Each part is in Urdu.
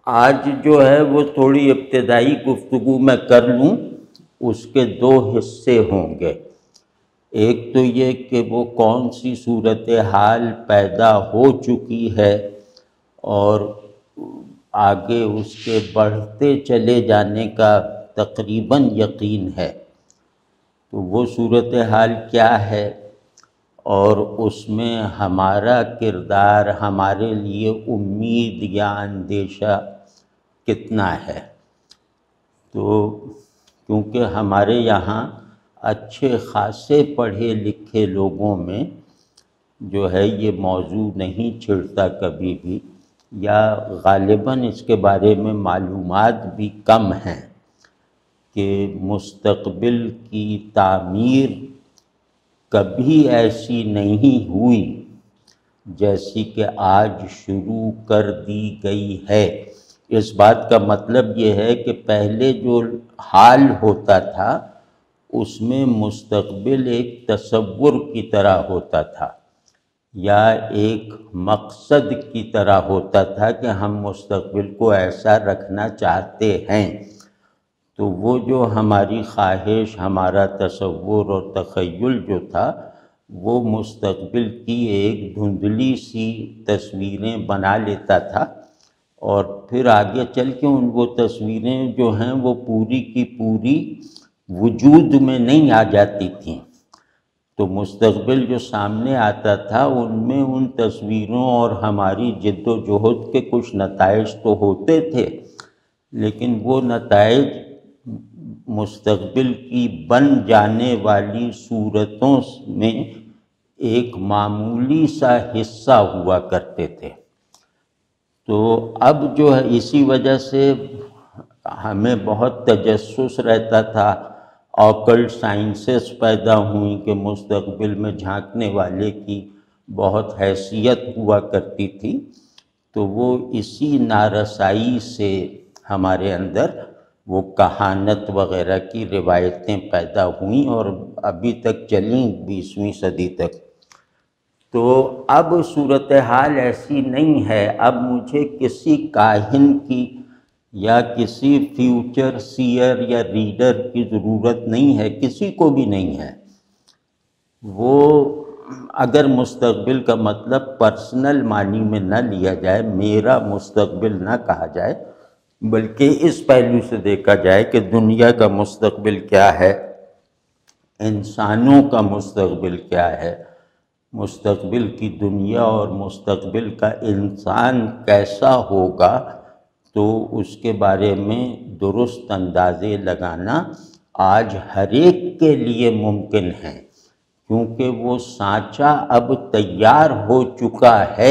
آج جو ہے وہ تھوڑی ابتدائی گفتگو میں کر لوں، اس کے دو حصے ہوں گے۔ ایک تو یہ کہ وہ کون سی صورتحال پیدا ہو چکی ہے اور آگے اس کے بڑھتے چلے جانے کا تقریباً یقین ہے، تو وہ صورتحال کیا ہے اور اس میں ہمارا کردار، ہمارے لیے امید یا اندیشہ کتنا ہے۔ تو کیونکہ ہمارے یہاں اچھے خاصے پڑھے لکھے لوگوں میں جو ہے یہ موضوع نہیں چھڑتا کبھی بھی، یا غالباً اس کے بارے میں معلومات بھی کم ہیں کہ مستقبل کی تعمیر کبھی ایسی نہیں ہوئی جیسی کہ آج شروع کر دی گئی ہے۔ اس بات کا مطلب یہ ہے کہ پہلے جو حال ہوتا تھا اس میں مستقبل ایک تصور کی طرح ہوتا تھا یا ایک مقصد کی طرح ہوتا تھا کہ ہم مستقبل کو ایسا رکھنا چاہتے ہیں، تو وہ جو ہماری خواہش، ہمارا تصور اور تخیل جو تھا وہ مستقبل کی ایک دھندلی سی تصویریں بنا لیتا تھا، اور پھر آگے چل کے وہ تصویریں جو ہیں وہ پوری کی پوری وجود میں نہیں آ جاتی تھیں۔ تو مستقبل جو سامنے آتا تھا ان میں ان تصویروں اور ہماری جد و جہد کے کچھ نتائج تو ہوتے تھے، لیکن وہ نتائج مستقبل کی بن جانے والی صورتوں میں ایک معمولی سا حصہ ہوا کرتے تھے۔ تو اب جو ہے اسی وجہ سے ہمیں بہت تجسس رہتا تھا، آکلٹ سائنسز پیدا ہوئیں کہ مستقبل میں جھانکنے والے کی بہت حیثیت ہوا کرتی تھی، تو وہ اسی نارسائی سے ہمارے اندر وہ کہانت وغیرہ کی روایتیں پیدا ہوئیں اور ابھی تک چلیں 20ویں صدی تک۔ تو اب صورتحال ایسی نہیں ہے، اب مجھے کسی کاہن کی یا کسی فیوچر سیئر یا ریڈر کی ضرورت نہیں ہے، کسی کو بھی نہیں ہے۔ وہ اگر مستقبل کا مطلب پرسنل معنی میں نہ لیا جائے، میرا مستقبل نہ کہا جائے، بلکہ اس پہلو سے دیکھا جائے کہ دنیا کا مستقبل کیا ہے، انسانوں کا مستقبل کیا ہے، مستقبل کی دنیا اور مستقبل کا انسان کیسا ہوگا، تو اس کے بارے میں درست اندازے لگانا آج ہر ایک کے لیے ممکن ہے، کیونکہ وہ سانچہ اب تیار ہو چکا ہے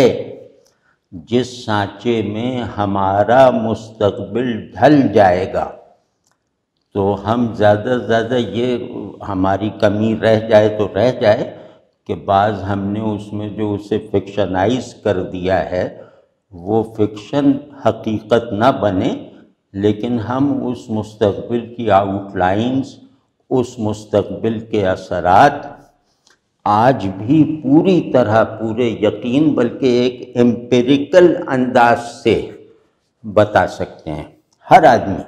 جس سانچے میں ہمارا مستقبل ڈھل جائے گا۔ تو ہم زیادہ سے زیادہ یہ ہماری کمی رہ جائے تو رہ جائے کہ بعض ہم نے اس میں جو اسے فکشنائز کر دیا ہے وہ فکشن حقیقت نہ بنے، لیکن ہم اس مستقبل کی آؤٹ لائنز، اس مستقبل کے اثرات آج بھی پوری طرح پورے یقین بلکہ ایک امپیریکل انداز سے بتا سکتے ہیں ہر آدمی۔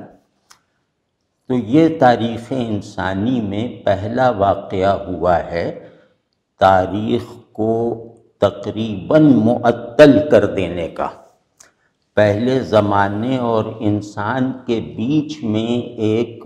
تو یہ تاریخ انسانی میں پہلا واقعہ ہوا ہے تاریخ کو تقریباً معطل کر دینے کا۔ پہلے زمانے اور انسان کے بیچ میں ایک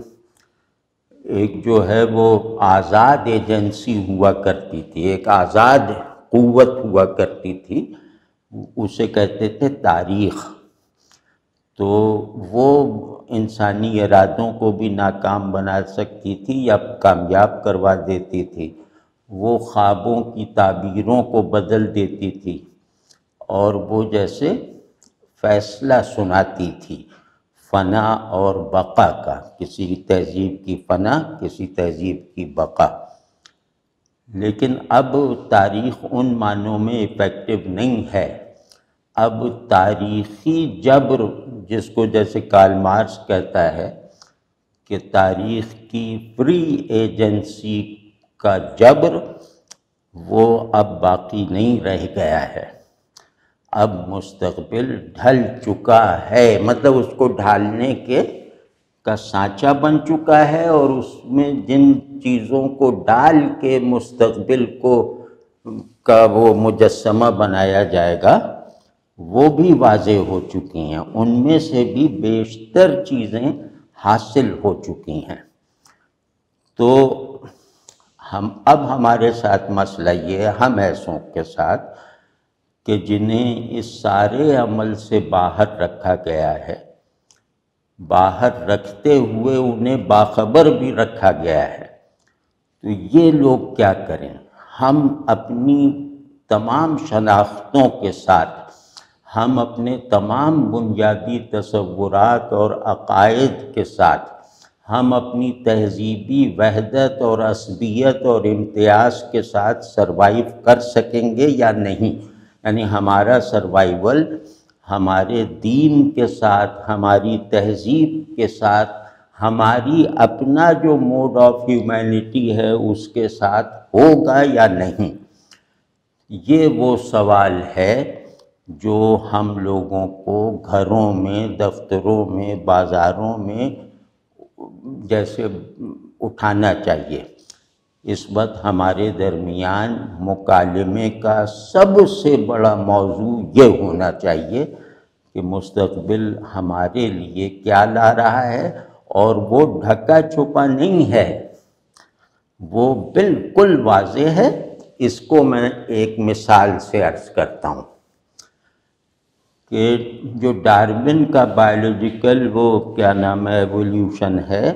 جو ہے وہ آزاد ایجنسی ہوا کرتی تھی، ایک آزاد قوت ہوا کرتی تھی، اسے کہتے تھے تاریخ۔ تو وہ انسانی ارادوں کو بھی ناکام بنا سکتی تھی یا کامیاب کروا دیتی تھی، وہ خوابوں کی تعبیروں کو بدل دیتی تھی، اور وہ جیسے فیصلہ سناتی تھی فنا اور بقا کا، کسی تہذیب کی فنا، کسی تہذیب کی بقا۔ لیکن اب تاریخ ان معنوں میں ایفیکٹو نہیں ہے۔ اب تاریخی جبر، جس کو جیسے کارل مارکس کہتا ہے کہ تاریخ کی فری ایجنسی کا جبر، وہ اب باقی نہیں رہ گیا ہے۔ اب مستقبل ڈھل چکا ہے، مطلب اس کو ڈھالنے کا سانچہ بن چکا ہے، اور اس میں جن چیزوں کو ڈال کے مستقبل کا وہ مجسمہ بنایا جائے گا وہ بھی واضح ہو چکی ہیں، ان میں سے بھی بیشتر چیزیں حاصل ہو چکی ہیں۔ تو اب ہمارے ساتھ مسئلہ یہ ہے، ہم ایسوں کے ساتھ کہ جنہیں اس سارے عمل سے باہر رکھا گیا ہے، باہر رکھتے ہوئے انہیں باخبر بھی رکھا گیا ہے، تو یہ لوگ کیا کریں؟ ہم اپنی تمام شناختوں کے ساتھ، ہم اپنے تمام بنیادی تصورات اور عقائد کے ساتھ، ہم اپنی تہذیبی وحدت اور عصبیت اور امتیاز کے ساتھ سروائیو کر سکیں گے یا نہیں؟ یعنی ہمارا سروائیول ہمارے دین کے ساتھ، ہماری تہذیب کے ساتھ، ہماری اپنا جو موڈ آف ہیومینٹی ہے اس کے ساتھ ہوگا یا نہیں؟ یہ وہ سوال ہے جو ہم لوگوں کو گھروں میں، دفتروں میں، بازاروں میں جیسے اٹھانا چاہیے۔ اس وقت ہمارے درمیان مکالمے کا سب سے بڑا موضوع یہ ہونا چاہیے کہ مستقبل ہمارے لیے کیا لا رہا ہے، اور وہ ڈھکا چھپا نہیں ہے، وہ بالکل واضح ہے۔ اس کو میں ایک مثال سے عرض کرتا ہوں کہ جو ڈارون کا بایولوجیکل وہ کیا نام ہے ایولیوشن ہے،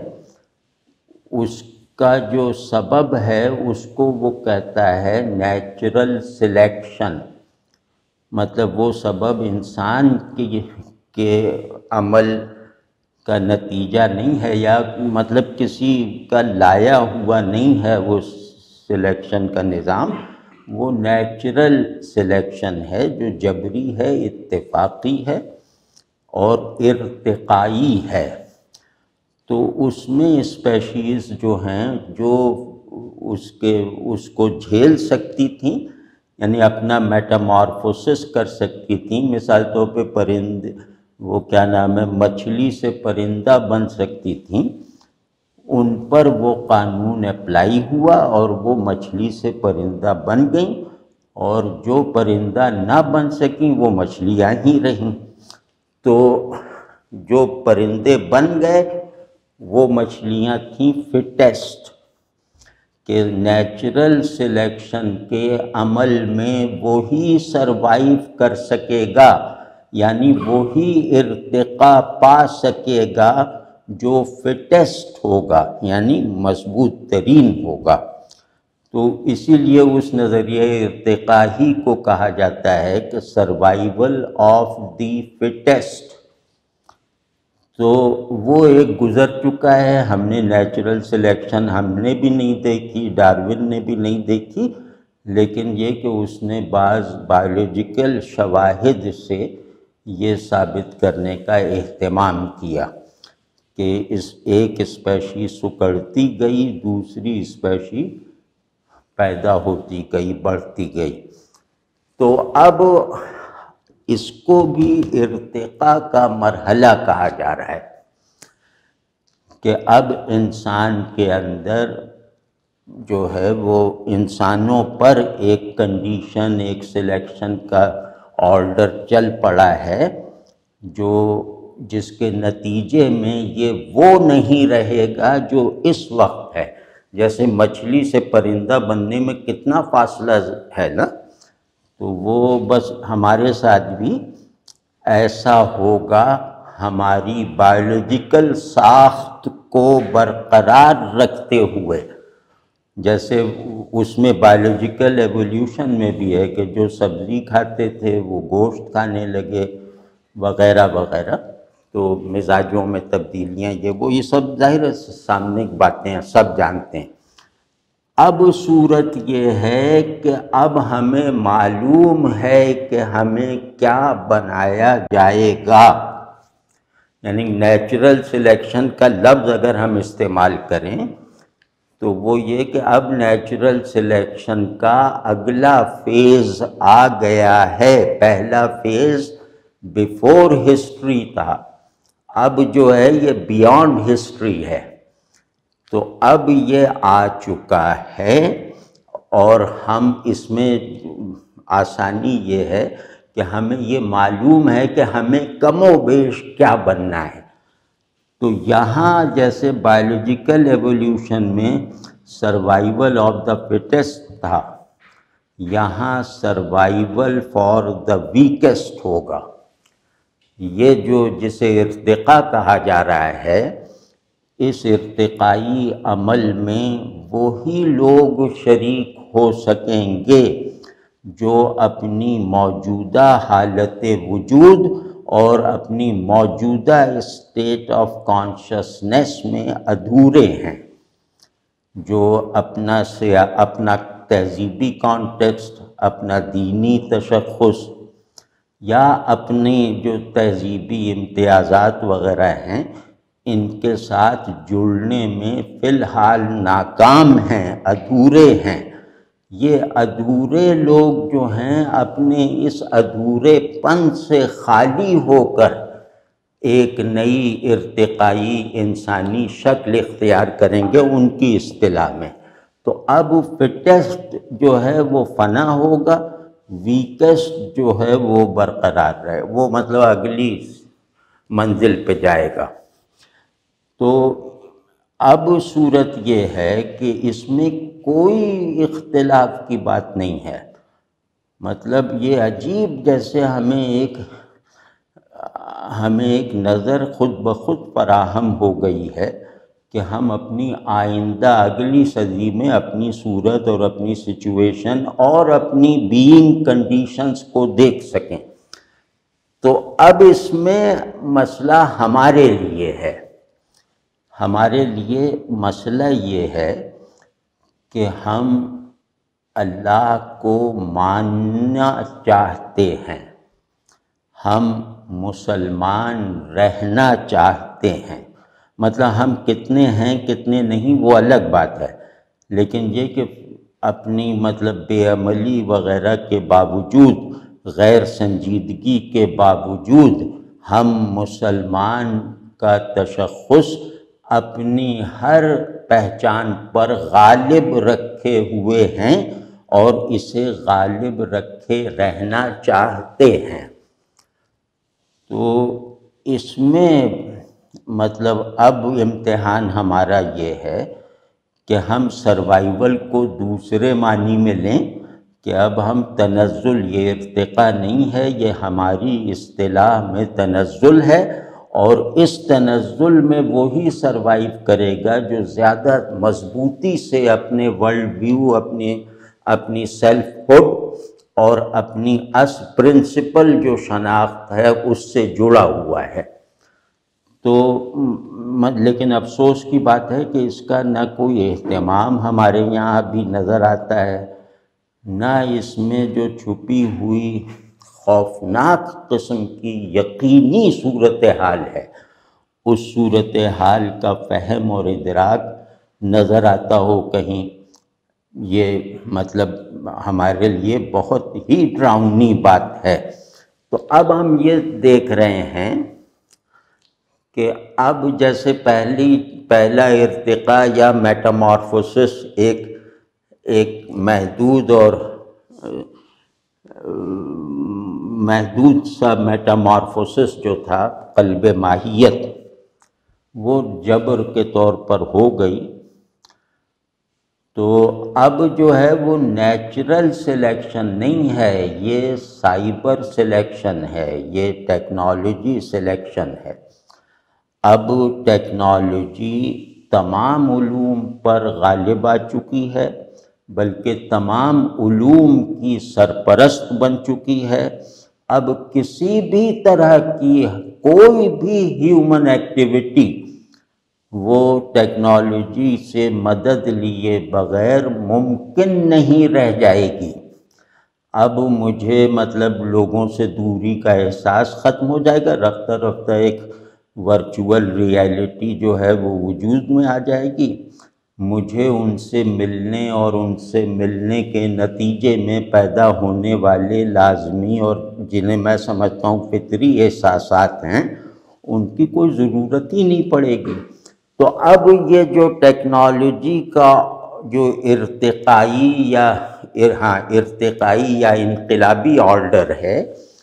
اس کا جو سبب ہے اس کو وہ کہتا ہے نیچرل سلیکشن، مطلب وہ سبب انسان کے عمل کا نتیجہ نہیں ہے، یا مطلب کسی کا لایا ہوا نہیں ہے وہ سلیکشن کا نظام، وہ نیچرل سلیکشن ہے جو جبری ہے، اتفاقی ہے اور ارتقائی ہے۔ تو اس میں اسپیشیز جو ہیں جو اس کو جھیل سکتی تھیں، یعنی اپنا میٹامارفوسس کر سکتی تھیں، مثال طور پہ پرندے، وہ کیا نام ہے مچھلی سے پرندہ بن سکتی تھیں، ان پر وہ قانون اپلائی ہوا اور وہ مچھلی سے پرندہ بن گئیں، اور جو پرندہ نہ بن سکیں وہ مچھلیاں ہی رہیں۔ تو جو پرندے بن گئے وہ مچھلیاں تھیں فٹیسٹ، کہ نیچرل سلیکشن کے عمل میں وہی سروائیو کر سکے گا، یعنی وہی ارتقاء پا سکے گا جو فٹیسٹ ہوگا، یعنی مضبوط ترین ہوگا۔ تو اسی لیے اس نظریہ ارتقاء ہی کو کہا جاتا ہے کہ سروائیول آف دی فٹیسٹ۔ تو وہ ایک گزر چکا ہے، ہم نے نیچرل سلیکشن ہم نے بھی نہیں دیکھی، ڈارون نے بھی نہیں دیکھی، لیکن یہ کہ اس نے بعض بایولوجیکل شواہد سے یہ ثابت کرنے کا اہتمام کیا کہ ایک اسپیشی سکڑتی گئی، دوسری اسپیشی پیدا ہوتی گئی، بڑھتی گئی۔ تو اب اس کو بھی ارتقاء کا مرحلہ کہا جا رہا ہے کہ اب انسان کے اندر جو ہے وہ انسانوں پر ایک کنڈیشن، ایک سلیکشن کا آرڈر چل پڑا ہے جس کے نتیجے میں یہ وہ نہیں رہے گا جو اس وقت ہے۔ جیسے مچھلی سے پرندہ بننے میں کتنا فاصلہ ہے نا، تو وہ بس ہمارے ساتھ بھی ایسا ہوگا، ہماری بایولوجیکل ساخت کو برقرار رکھتے ہوئے۔ جیسے اس میں بایولوجیکل ایولیوشن میں بھی ہے کہ جو سبزی کھاتے تھے وہ گوشت کھانے لگے وغیرہ وغیرہ، تو مزاجوں میں تبدیلیاں یہ سب ظاہر ہے سامنے کی باتیں ہیں، سب جانتے ہیں۔ اب صورت یہ ہے کہ اب ہمیں معلوم ہے کہ ہمیں کیا بنایا جائے گا، یعنی نیچرل سلیکشن کا لفظ اگر ہم استعمال کریں تو وہ یہ کہ اب نیچرل سلیکشن کا اگلا فیز آ گیا ہے. پہلا فیز بیفور ہسٹری تھا، اب جو ہے یہ بیانڈ ہسٹری ہے. تو اب یہ آ چکا ہے، اور ہم اس میں آسانی یہ ہے کہ ہمیں یہ معلوم ہے کہ ہمیں کم و بیش کیا بننا ہے. تو یہاں جیسے بایولوجیکل ایولیوشن میں سروائیول آف دا فٹسٹ تھا، یہاں سروائیول فار دا ویکسٹ ہوگا. یہ جو جسے ارتقاء کہا جا رہا ہے، اس ارتقائی عمل میں وہی لوگ شریک ہو سکیں گے جو اپنی موجودہ حالت وجود اور اپنی موجودہ اسٹیٹ آف کانشسنس میں ادھورے ہیں، جو اپنا تہذیبی کانٹیکسٹ، اپنا دینی تشخص یا اپنی جو تہذیبی امتیازات وغیرہ ہیں، ان کے ساتھ جڑنے میں فی الحال ناکام ہیں، ادھورے ہیں. یہ ادھورے لوگ جو ہیں اپنے اس ادھورے پن سے خالی ہو کر ایک نئی ارتقائی انسانی شکل اختیار کریں گے ان کی اصطلاح میں. تو اب فٹسٹ جو ہے وہ فنا ہوگا، ویکسٹ جو ہے وہ برقرار رہے، وہ مطلب اگلی منزل پہ جائے گا. تو اب صورت یہ ہے کہ اس میں کوئی اختلاف کی بات نہیں ہے. مطلب یہ عجیب جیسے ہمیں ایک نظر خود بخود فراہم ہو گئی ہے کہ ہم اپنی آئندہ اگلی صدی میں اپنی صورت اور اپنی سچویشن اور اپنی بینگ کنڈیشنز کو دیکھ سکیں. تو اب اس میں مسئلہ ہمارے لیے ہے. ہمارے لیے مسئلہ یہ ہے کہ ہم اللہ کو ماننا چاہتے ہیں، ہم مسلمان رہنا چاہتے ہیں. مطلب ہم کتنے ہیں کتنے نہیں وہ الگ بات ہے، لیکن یہ کہ اپنی مطلب بے عملی وغیرہ کے باوجود، غیر سنجیدگی کے باوجود، ہم مسلمان کا تشخص اپنی ہر پہچان پر غالب رکھے ہوئے ہیں اور اسے غالب رکھے رہنا چاہتے ہیں. تو اس میں مطلب اب امتحان ہمارا یہ ہے کہ ہم سروائیول کو دوسرے معنی میں لیں کہ اب ہم تنزل، یہ ارتقاء نہیں ہے، یہ ہماری اصطلاح میں تنزل ہے، اور اس تنزل میں وہی سروائیو کرے گا جو زیادہ مضبوطی سے اپنے ورلڈ ویو، اپنی سیلف ہوڈ اور اپنی پرنسپل جو شناخت ہے اس سے جڑا ہوا ہے. تو لیکن افسوس کی بات ہے کہ اس کا نہ کوئی اہتمام ہمارے یہاں ابھی نظر آتا ہے، نہ اس میں جو چھپی ہوئی خوفناک قسم کی یقینی صورتحال ہے، اس صورتحال کا فہم اور ادراک نظر آتا ہو کہیں. یہ مطلب ہمارے لیے بہت ہی ڈراؤنی بات ہے. تو اب ہم یہ دیکھ رہے ہیں کہ اب جیسے پہلا ارتقاء یا میٹامارفوسس ایک محدود اور محدود سا میٹامارفوسس جو تھا قلب ماہیت، وہ جبر کے طور پر ہو گئی. تو اب جو ہے وہ نیچرل سلیکشن نہیں ہے، یہ سائبر سلیکشن ہے، یہ ٹیکنالوجی سلیکشن ہے. اب ٹیکنالوجی تمام علوم پر غالب آ چکی ہے، بلکہ تمام علوم کی سرپرست بن چکی ہے. اب کسی بھی طرح کی کوئی بھی ہیومن ایکٹیویٹی وہ ٹیکنالوجی سے مدد لیے بغیر ممکن نہیں رہ جائے گی. اب مجھے مطلب لوگوں سے دوری کا احساس ختم ہو جائے گا، رفتہ رفتہ ایک ورچوئل ریئلٹی جو ہے وہ وجود میں آ جائے گی. مجھے ان سے ملنے اور ان سے ملنے کے نتیجے میں پیدا ہونے والے لازمی اور جنہیں میں سمجھتا ہوں فطری احساسات ہیں، ان کی کوئی ضرورت ہی نہیں پڑے گی۔ تو اب یہ جو ٹیکنالوجی کا جو ارتقائی یا انقلابی آرڈر ہے،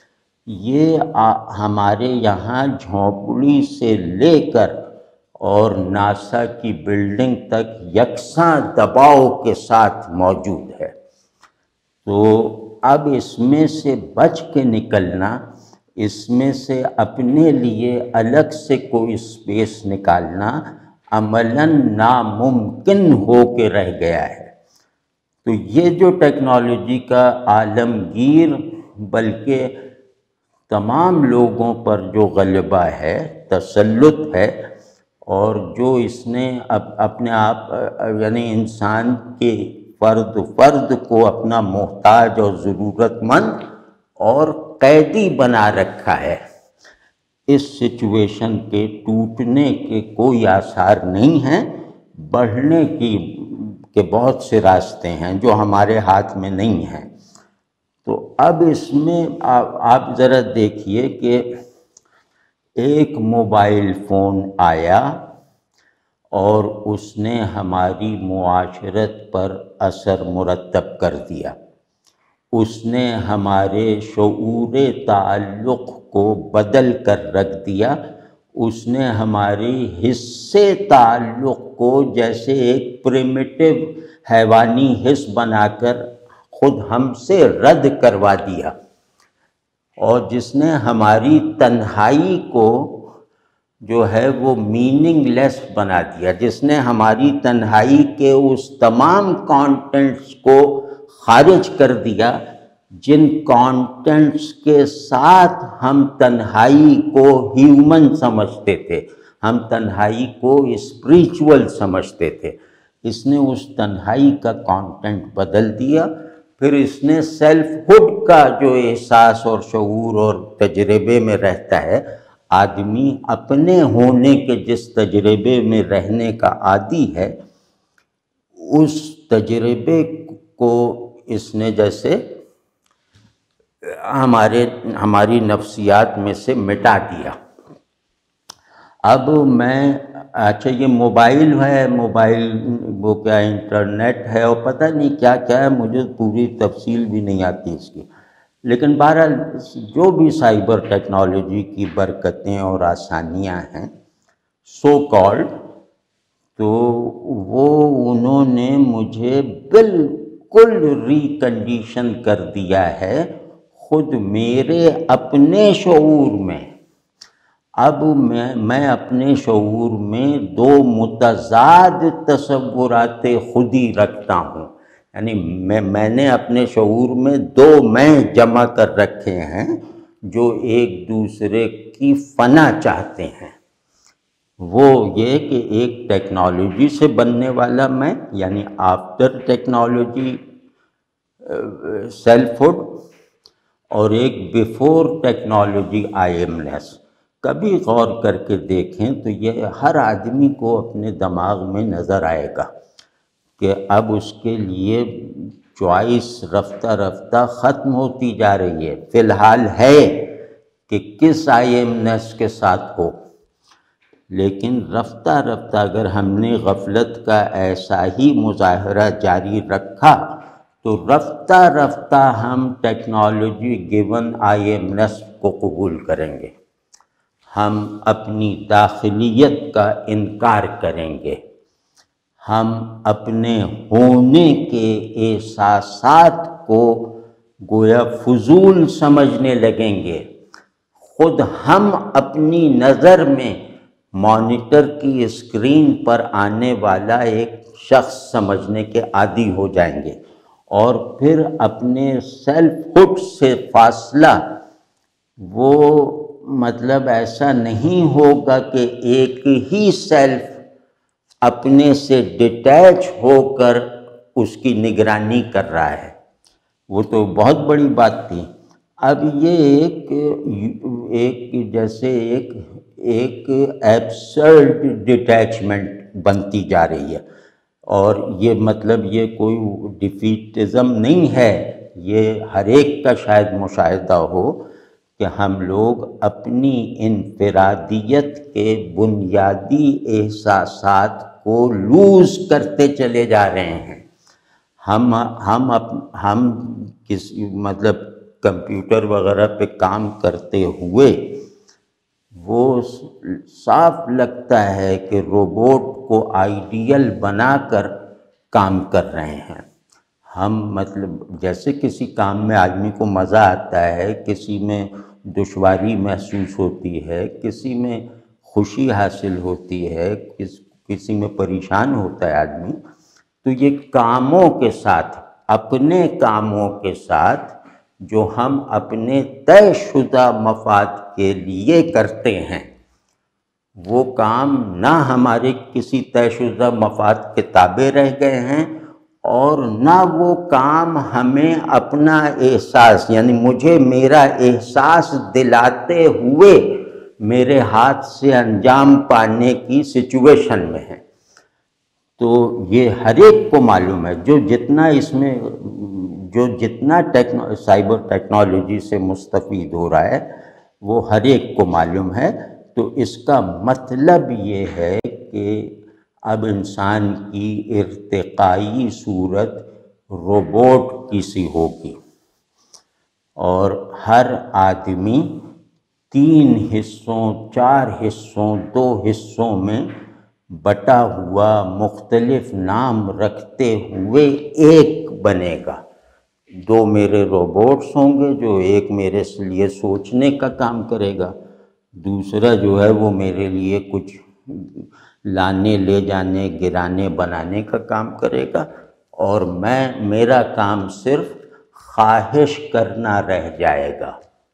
یہ ہمارے یہاں جھونپڑی سے لے کر اور ناسا کی بلڈنگ تک یکساں دباؤ کے ساتھ موجود ہے۔ تو اب اس میں سے بچ کے نکلنا، اس میں سے اپنے لیے الگ سے کوئی سپیس نکالنا عملاً ناممکن ہو کے رہ گیا ہے۔ تو یہ جو ٹیکنالوجی کا عالمگیر بلکہ تمام لوگوں پر جو غلبہ ہے، تسلط ہے، اور جو اس نے اپنے آپ یعنی انسان کے فرد کو اپنا محتاج اور ضرورت مند اور قیدی بنا رکھا ہے، اس سچویشن کے ٹوٹنے کے کوئی آثار نہیں ہیں۔ بڑھنے کے بہت سے راستے ہیں جو ہمارے ہاتھ میں نہیں ہیں۔ تو اب اس میں آپ ذرا دیکھیے کہ ایک موبائل فون آیا اور اس نے ہماری معاشرت پر اثر مرتب کر دیا۔ اس نے ہمارے شعور تعلق کو بدل کر رکھ دیا۔ اس نے ہماری حصے تعلق کو جیسے ایک پریمیٹیو حیوانی حس بنا کر خود ہم سے رد کروا دیا، اور جس نے ہماری تنہائی کو جو ہے وہ میننگ لیس بنا دیا، جس نے ہماری تنہائی کے اس تمام کانٹینٹس کو خارج کر دیا جن کانٹینٹس کے ساتھ ہم تنہائی کو ہیومن سمجھتے تھے، ہم تنہائی کو اسپریچول سمجھتے تھے۔ اس نے اس تنہائی کا کانٹینٹ بدل دیا۔ پھر اس نے سیلف ہوڈ کا جو احساس اور شعور اور تجربے میں رہتا ہے، آدمی اپنے ہونے کے جس تجربے میں رہنے کا عادی ہے، اس تجربے کو اس نے جیسے ہماری نفسیات میں سے مٹا دیا۔ اب اچھا یہ موبائل ہے، موبائل وہ کیا انٹرنیٹ ہے اور پتہ نہیں کیا کیا ہے، مجھے پوری تفصیل بھی نہیں آتی اس کی، لیکن بہرحال جو بھی سائبر ٹیکنالوجی کی برکتیں اور آسانیاں ہیں سو کالڈ، تو وہ انہوں نے مجھے بالکل ریکنڈیشن کر دیا ہے خود میرے اپنے شعور میں۔ اب میں اپنے شعور میں دو متضاد تصورات خودی رکھتا ہوں، یعنی میں نے اپنے شعور میں دو میں جمع کر رکھے ہیں جو ایک دوسرے کی فنا چاہتے ہیں۔ وہ یہ کہ ایک ٹیکنالوجی سے بننے والا میں، یعنی آفٹر ٹیکنالوجی سیلف ہوڈ، اور ایک بیفور ٹیکنالوجی آئی ایم نیس۔ کبھی غور کر کے دیکھیں تو یہ ہر آدمی کو اپنے دماغ میں نظر آئے گا کہ اب اس کے لیے چوائس رفتہ رفتہ ختم ہوتی جا رہی ہے۔ فی الحال ہے کہ کس آئی ایم نیس کے ساتھ ہو، لیکن رفتہ رفتہ اگر ہم نے غفلت کا ایسا ہی مظاہرہ جاری رکھا تو رفتہ رفتہ ہم ٹیکنالوجی گیون آئی ایم نیس کو قبول کریں گے، ہم اپنی داخلیت کا انکار کریں گے، ہم اپنے ہونے کے احساسات کو گویا فضول سمجھنے لگیں گے، خود ہم اپنی نظر میں مانیٹر کی اسکرین پر آنے والا ایک شخص سمجھنے کے عادی ہو جائیں گے، اور پھر اپنے سیلف ہوڈ سے فاصلہ وہ مطلب ایسا نہیں ہوگا کہ ایک ہی سیلف اپنے سے ڈیٹیچ ہو کر اس کی نگرانی کر رہا ہے، وہ تو بہت بڑی بات تھی۔ اب یہ ایک جیسے ایک ایبسرڈ ڈیٹیچمنٹ بنتی جا رہی ہے، اور یہ مطلب یہ کوئی ڈیفیٹزم نہیں ہے، یہ ہر ایک کا شاید مشاہدہ ہو کہ ہم لوگ اپنی انفرادیت کے بنیادی احساسات کو لوز کرتے چلے جا رہے ہیں۔ ہم کسی مطلب کمپیوٹر وغیرہ پہ کام کرتے ہوئے وہ صاف لگتا ہے کہ روبوٹ کو آئیڈیل بنا کر کام کر رہے ہیں۔ ہم مطلب جیسے کسی کام میں آدمی کو مزہ آتا ہے، کسی میں دشواری محسوس ہوتی ہے، کسی میں خوشی حاصل ہوتی ہے، کسی میں پریشان ہوتا ہے آدمی، تو یہ کاموں کے ساتھ، اپنے کاموں کے ساتھ جو ہم اپنے طے شدہ مفاد کے لیے کرتے ہیں، وہ کام نہ ہمارے کسی طے شدہ مفاد کے تابع رہ گئے ہیں، اور نہ وہ کام ہمیں اپنا احساس، یعنی مجھے میرا احساس دلاتے ہوئے میرے ہاتھ سے انجام پانے کی سچویشن میں ہے۔ تو یہ ہر ایک کو معلوم ہے، جو جتنا سائبر ٹیکنالوجی سے مستفید ہو رہا ہے وہ ہر ایک کو معلوم ہے۔ تو اس کا مطلب یہ ہے کہ اب انسان کی ارتقائی صورت روبوٹ کی سی ہوگی، اور ہر آدمی 3 حصوں، 4 حصوں، 2 حصوں میں بٹا ہوا مختلف نام رکھتے ہوئے ایک بنے گا۔ 2 میرے روبوٹس ہوں گے، جو ایک میرے لیے سوچنے کا کام کرے گا، دوسرا جو ہے وہ میرے لیے کچھ لانے لے جانے، گرانے بنانے کا کام کرے گا، اور میرا کام صرف خواہش کرنا رہ جائے گا۔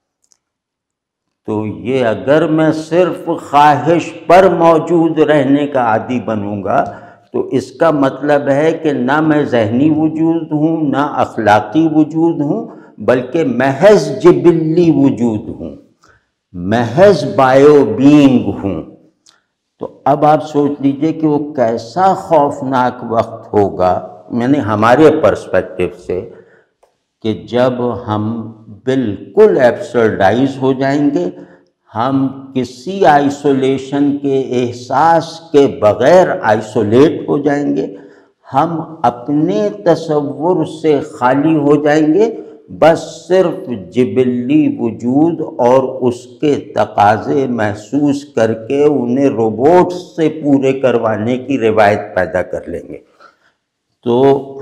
تو یہ اگر میں صرف خواہش پر موجود رہنے کا عادی بنوں گا تو اس کا مطلب ہے کہ نہ میں ذہنی وجود ہوں، نہ اخلاقی وجود ہوں، بلکہ محض جبلی وجود ہوں، محض بائیو بینگ ہوں۔ تو اب آپ سوچ لیجئے کہ وہ کیسا خوفناک وقت ہوگا، یعنی ہمارے پرسپیکٹو سے، کہ جب ہم بالکل ایبسرڈائز ہو جائیں گے، ہم کسی آئسولیشن کے احساس کے بغیر آئسولیٹ ہو جائیں گے، ہم اپنے تصور سے خالی ہو جائیں گے، بس صرف جبلی وجود اور اس کے تقاضے محسوس کر کے انہیں روبوٹ سے پورے کروانے کی روایت پیدا کر لیں گے۔ تو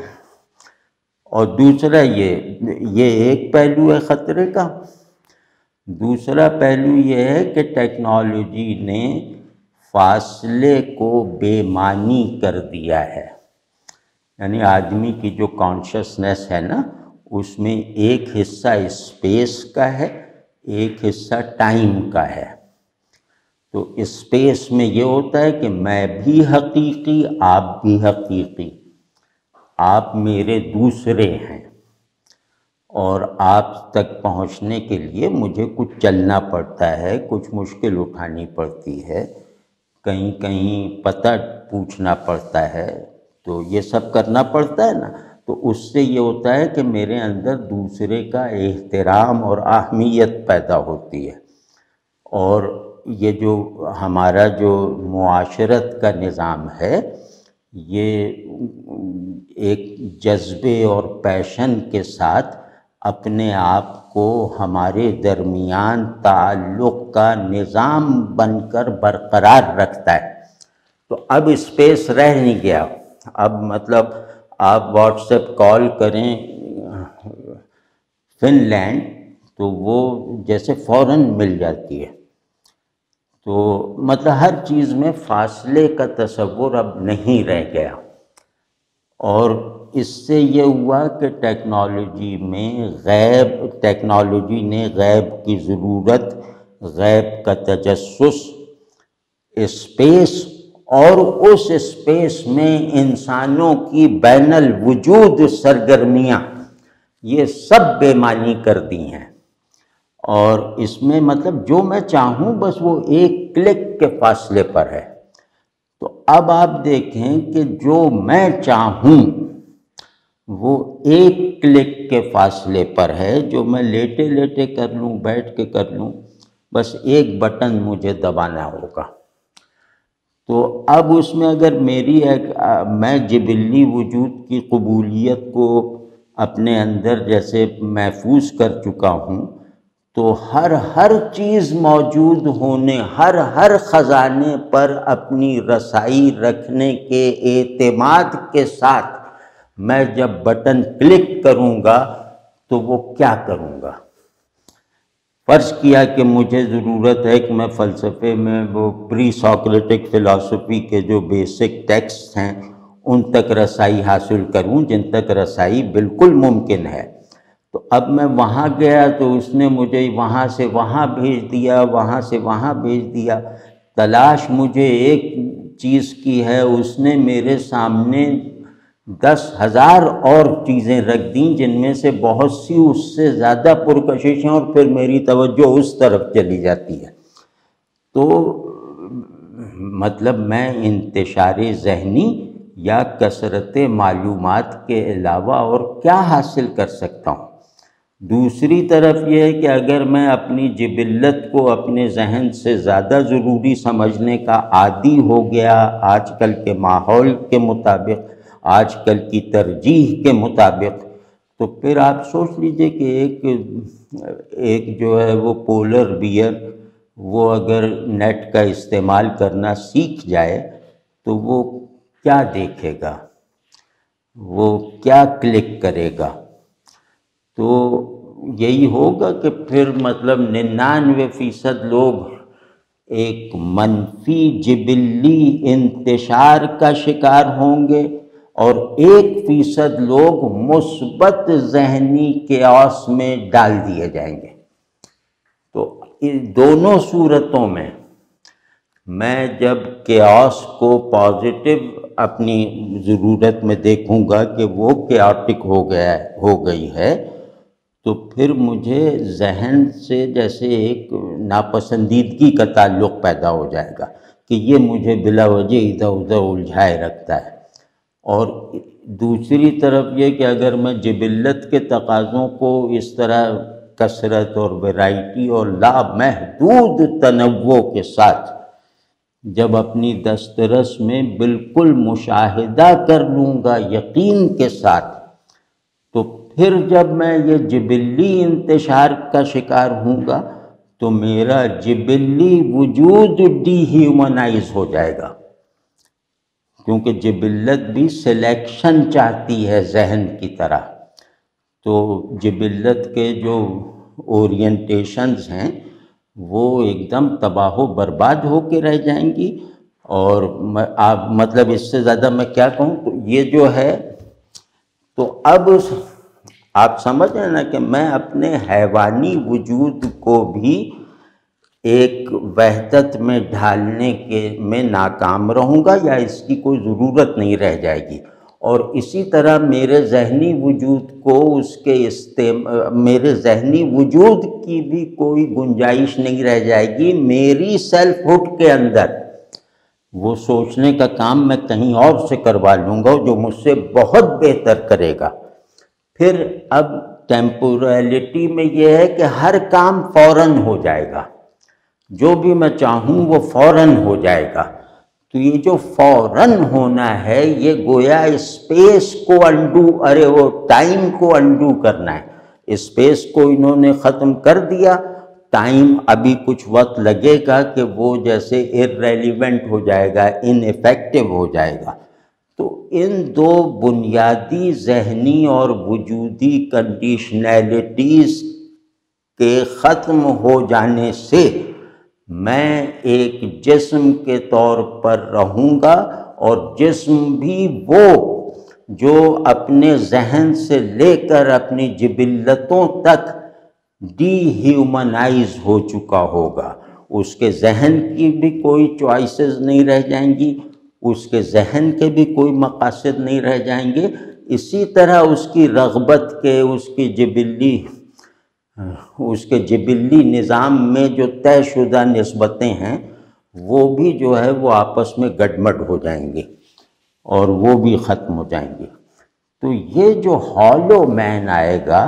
اور دوسرا یہ ایک پہلو ہے خطرے کا۔ دوسرا پہلو یہ ہے کہ ٹیکنالوجی نے فاصلے کو بے معنی کر دیا ہے، یعنی آدمی کی جو کانشسنس ہے نا، اس میں ایک حصہ اسپیس کا ہے، ایک حصہ ٹائم کا ہے۔ تو اسپیس میں یہ ہوتا ہے کہ میں بھی حقیقی، آپ بھی حقیقی، آپ میرے دوسرے ہیں، اور آپ تک پہنچنے کے لیے مجھے کچھ چلنا پڑتا ہے، کچھ مشکل اٹھانی پڑتی ہے، کہیں کہیں پتہ پوچھنا پڑتا ہے، تو یہ سب کرنا پڑتا ہے نا۔ تو اس سے یہ ہوتا ہے کہ میرے اندر دوسرے کا احترام اور اہمیت پیدا ہوتی ہے، اور یہ جو ہمارا جو معاشرت کا نظام ہے، یہ ایک جذبے اور پیشن کے ساتھ اپنے آپ کو ہمارے درمیان تعلق کا نظام بن کر برقرار رکھتا ہے۔ تو اب اسپیس رہ نہیں گیا، اب مطلب آپ واٹس ایپ کال کریں فن لینڈ تو وہ جیسے فوراً مل جاتی ہے۔ تو مطلب ہر چیز میں فاصلے کا تصور اب نہیں رہ گیا، اور اس سے یہ ہوا کہ ٹیکنالوجی نے غیب کی ضرورت، غیب کا تجسس، اسپیس اور اس اسپیس میں انسانوں کی بین الوجود سرگرمیاں، یہ سب بے معنی کر دی ہیں، اور اس میں مطلب جو میں چاہوں بس وہ ایک کلک کے فاصلے پر ہے۔ تو اب آپ دیکھیں کہ جو میں چاہوں وہ ایک کلک کے فاصلے پر ہے، جو میں لیٹے لیٹے کر لوں، بیٹھ کے کر لوں، بس ایک بٹن مجھے دبانا ہوگا۔ تو اب اس میں اگر میں جبلی وجود کی قبولیت کو اپنے اندر جیسے محفوظ کر چکا ہوں، تو ہر چیز موجود ہونے، ہر خزانے پر اپنی رسائی رکھنے کے اعتماد کے ساتھ میں جب بٹن کلک کروں گا تو وہ کیا کروں گا؟ فرض کیا کہ مجھے ضرورت ہے کہ میں فلسفے میں وہ پری ساکریٹک فلسفی کے جو بیسک ٹیکسٹ ہیں ان تک رسائی حاصل کروں، جن تک رسائی بالکل ممکن ہے۔ تو اب میں وہاں گیا تو اس نے مجھے وہاں سے وہاں بھیج دیا، وہاں سے وہاں بھیج دیا۔ تلاش مجھے ایک چیز کی ہے، اس نے میرے سامنے 10,000 اور چیزیں رکھ دیں، جن میں سے بہت سی اس سے زیادہ پرکشش ہیں، اور پھر میری توجہ اس طرف چلی جاتی ہے۔ تو مطلب میں انتشار ذہنی یا کثرت معلومات کے علاوہ اور کیا حاصل کر سکتا ہوں؟ دوسری طرف یہ ہے کہ اگر میں اپنی جبلت کو اپنے ذہن سے زیادہ ضروری سمجھنے کا عادی ہو گیا آج کل کے ماحول کے مطابق، آج کل کی ترجیح کے مطابق، تو پھر آپ سوچ لیجئے کہ ایک جو ہے وہ پولر بیئر، وہ اگر نیٹ کا استعمال کرنا سیکھ جائے تو وہ کیا دیکھے گا، وہ کیا کلک کرے گا؟ تو یہی ہوگا کہ پھر مطلب 99% لوگ ایک منفی جبلی انتشار کا شکار ہوں گے، اور 1% لوگ مثبت ذہنی کیاس میں ڈال دیے جائیں گے۔ تو ان دونوں صورتوں میں میں جب کیاس کو پازیٹیو اپنی ضرورت میں دیکھوں گا کہ وہ کیاٹک ہو گئی ہے، تو پھر مجھے ذہن سے جیسے ایک ناپسندیدگی کا تعلق پیدا ہو جائے گا کہ یہ مجھے بلا وجہ ادھر ادھر الجھائے رکھتا ہے۔ اور دوسری طرف یہ کہ اگر میں جبلت کے تقاضوں کو اس طرح کثرت اور ویرائٹی اور لامحدود تنوع کے ساتھ جب اپنی دسترس میں بالکل مشاہدہ کر لوں گا یقین کے ساتھ، تو پھر جب میں یہ جبلی انتشار کا شکار ہوں گا تو میرا جبلی وجود ڈی ہیومنائز ہو جائے گا، کیونکہ جبلت بھی سلیکشن چاہتی ہے ذہن کی طرح۔ تو جبلت کے جو اورینٹیشنز ہیں وہ ایک دم تباہ و برباد ہو کے رہ جائیں گی۔ اور مطلب اس سے زیادہ میں کیا کہوں؟ تو یہ جو ہے، تو اب آپ سمجھ رہے ہیں نا کہ میں اپنے حیوانی وجود کو بھی ایک وحدت میں ڈھالنے میں ناکام رہوں گا، یا اس کی کوئی ضرورت نہیں رہ جائے گی۔ اور اسی طرح میرے ذہنی وجود کو میرے ذہنی وجود کی بھی کوئی گنجائش نہیں رہ جائے گی میری سیلف ہوڈ کے اندر۔ وہ سوچنے کا کام میں کہیں اور سے کروا لوں گا جو مجھ سے بہت بہتر کرے گا۔ پھر اب ٹیمپورلٹی میں یہ ہے کہ ہر کام فوراً ہو جائے گا، جو بھی میں چاہوں وہ فوراً ہو جائے گا۔ تو یہ جو فوراً ہونا ہے یہ گویا اسپیس کو وہ ٹائم کو انڈو کرنا ہے۔ اسپیس کو انہوں نے ختم کر دیا، ٹائم ابھی کچھ وقت لگے گا کہ وہ جیسے ارریلیونٹ ہو جائے گا، ان ایفیکٹو ہو جائے گا۔ تو ان دو بنیادی ذہنی اور وجودی کنڈیشنلٹیز کے ختم ہو جانے سے میں ایک جسم کے طور پر رہوں گا، اور جسم بھی وہ جو اپنے ذہن سے لے کر اپنی جبلتوں تک ڈی ہیومنائز ہو چکا ہوگا۔ اس کے ذہن کی بھی کوئی چوائسز نہیں رہ جائیں گی، اس کے ذہن کے بھی کوئی مقاصد نہیں رہ جائیں گے۔ اسی طرح اس کی رغبت کے، اس کے جبلی نظام میں جو طے شدہ نسبتیں ہیں وہ بھی جو ہے وہ آپس میں گڈمڈ ہو جائیں گے اور وہ بھی ختم ہو جائیں گے۔ تو یہ جو ہالو مین آئے گا،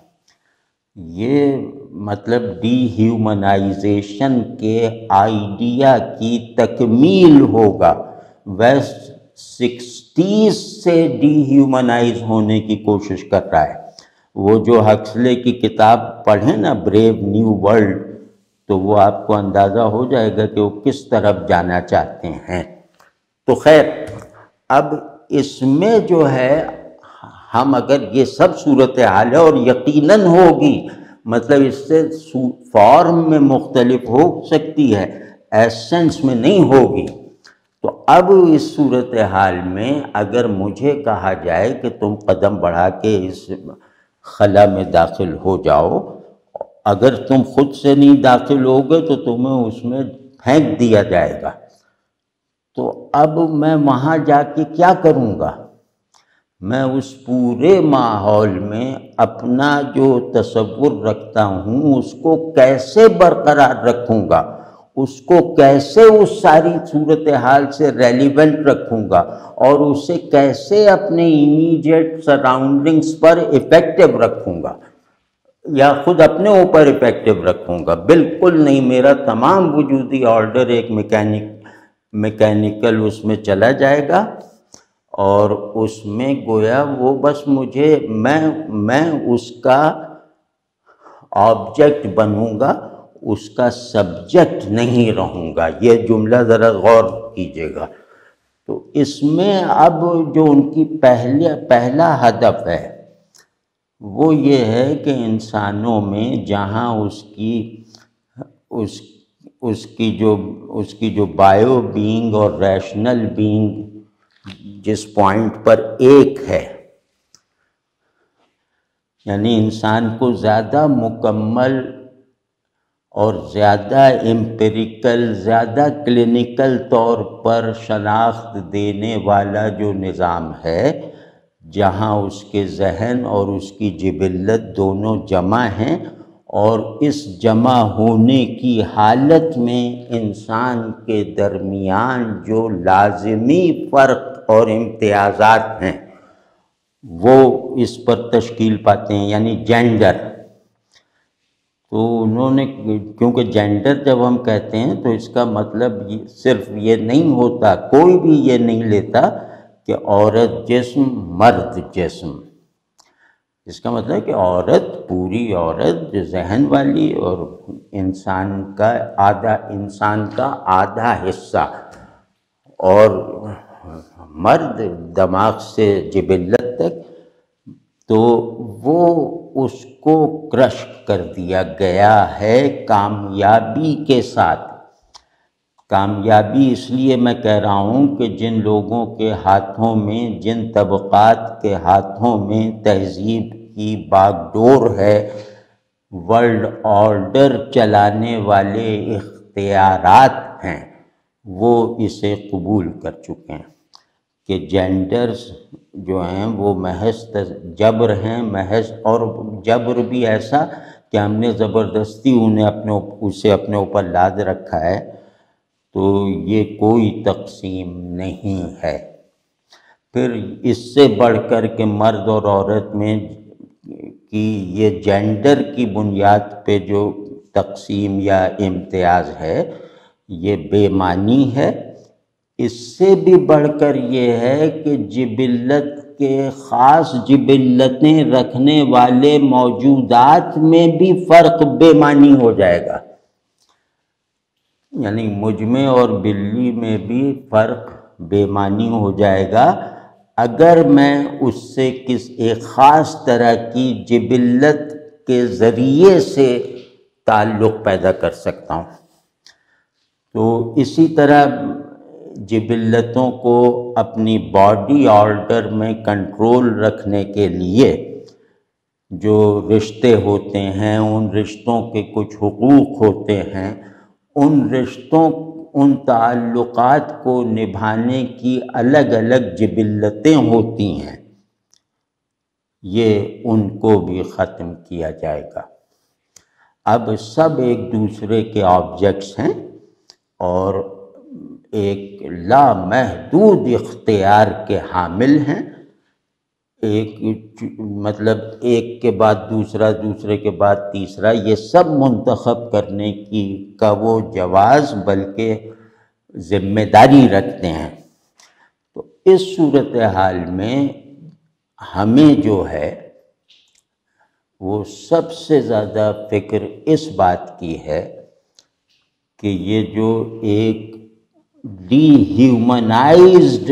یہ مطلب ڈی ہیومنائزیشن کے آئیڈیا کی تکمیل ہوگا۔ ویسٹ 60s سے ڈی ہیومنائز ہونے کی کوشش کر رہا ہے۔ وہ جو ہکسلے کی کتاب پڑھیں نا، بریو نیو ورلڈ، تو وہ آپ کو اندازہ ہو جائے گا کہ وہ کس طرف جانا چاہتے ہیں۔ تو خیر، اب اس میں جو ہے ہم اگر یہ سب صورتحال ہے، اور یقیناً ہوگی، مطلب اس سے فارم میں مختلف ہو سکتی ہے، ایسنس میں نہیں ہوگی۔ تو اب اس صورتحال میں اگر مجھے کہا جائے کہ تم قدم بڑھا کے اس خلا میں داخل ہو جاؤ، اگر تم خود سے نہیں داخل ہوگے تو تمہیں اس میں پھینک دیا جائے گا۔ تو اب میں وہاں جا کے کیا کروں گا؟ میں اس پورے ماحول میں اپنا جو تصور رکھتا ہوں اس کو کیسے برقرار رکھوں گا، اس کو کیسے اس ساری صورتحال سے ریلیونٹ رکھوں گا، اور اسے کیسے اپنے امیڈیٹ سراؤنڈنگز پر افیکٹو رکھوں گا، یا خود اپنے اوپر افیکٹو رکھوں گا؟ بالکل نہیں۔ میرا تمام وجودی آرڈر ایک میکینیکل اس میں چلا جائے گا، اور اس میں گویا وہ بس مجھے میں اس کا آبجیکٹ بنوں گا، اس کا سبجیکٹ نہیں رہوں گا۔ یہ جملہ ذرا غور کیجیے گا۔ تو اس میں اب جو ان کی پہلا ہدف ہے وہ یہ ہے کہ انسانوں میں جہاں اس کی جو بائیو بینگ اور ریشنل بینگ جس پوائنٹ پر ایک ہے، یعنی انسان کو زیادہ مکمل اور زیادہ امپیریکل، زیادہ کلینکل طور پر شناخت دینے والا جو نظام ہے، جہاں اس کے ذہن اور اس کی جبلت دونوں جمع ہیں، اور اس جمع ہونے کی حالت میں انسان کے درمیان جو لازمی فرق اور امتیازات ہیں وہ اس پر تشکیل پاتے ہیں، یعنی جینڈر۔ تو انہوں نے، کیونکہ جینڈر جب ہم کہتے ہیں تو اس کا مطلب صرف یہ نہیں ہوتا، کوئی بھی یہ نہیں لیتا کہ عورت جسم مرد جسم۔ اس کا مطلب ہے کہ عورت، پوری عورت جو ذہن والی، اور انسان کا آدھا حصہ، اور مرد دماغ سے جبلت تک، تو وہ اس کو کرش کر دیا گیا ہے کامیابی کے ساتھ۔ کامیابی اس لیے میں کہہ رہا ہوں کہ جن لوگوں کے ہاتھوں میں، جن طبقات کے ہاتھوں میں تہذیب کی باغ ڈور ہے، ورلڈ آرڈر چلانے والے اختیارات ہیں، وہ اسے قبول کر چکے ہیں کہ جینڈرز جو ہیں وہ محض جبر ہیں، محض، اور جبر بھی ایسا کہ ہم نے زبردستی اسے اپنے اوپر لاد رکھا ہے۔ تو یہ کوئی تقسیم نہیں ہے۔ پھر اس سے بڑھ کر کے مرد اور عورت میں کی یہ جینڈر کی بنیاد پہ جو تقسیم یا امتیاز ہے، یہ بے معنی ہے۔ اس سے بھی بڑھ کر یہ ہے کہ جبلت کے خاص جبلتیں رکھنے والے موجودات میں بھی فرق بے معنی ہو جائے گا، یعنی مجھ میں اور بلی میں بھی فرق بے معنی ہو جائے گا اگر میں اس سے ایک خاص طرح کی جبلت کے ذریعے سے تعلق پیدا کر سکتا ہوں۔ تو اسی طرح جبلتوں کو اپنی باڈی آرڈر میں کنٹرول رکھنے کے لیے جو رشتے ہوتے ہیں، ان رشتوں کے کچھ حقوق ہوتے ہیں، ان تعلقات کو نبھانے کی الگ الگ جبلتیں ہوتی ہیں، یہ ان کو بھی ختم کیا جائے گا۔ اب سب ایک دوسرے کے آبجیکٹس ہیں، اور ایک لامحدود اختیار کے حامل ہیں، ایک مطلب ایک کے بعد دوسرا، دوسرے کے بعد تیسرا، یہ سب منتخب کرنے کا وہ جواز بلکہ ذمہ داری رکھتے ہیں۔ تو اس صورتحال میں ہمیں جو ہے وہ سب سے زیادہ فکر اس بات کی ہے کہ یہ جو ایک ڈی ہیومنائزڈ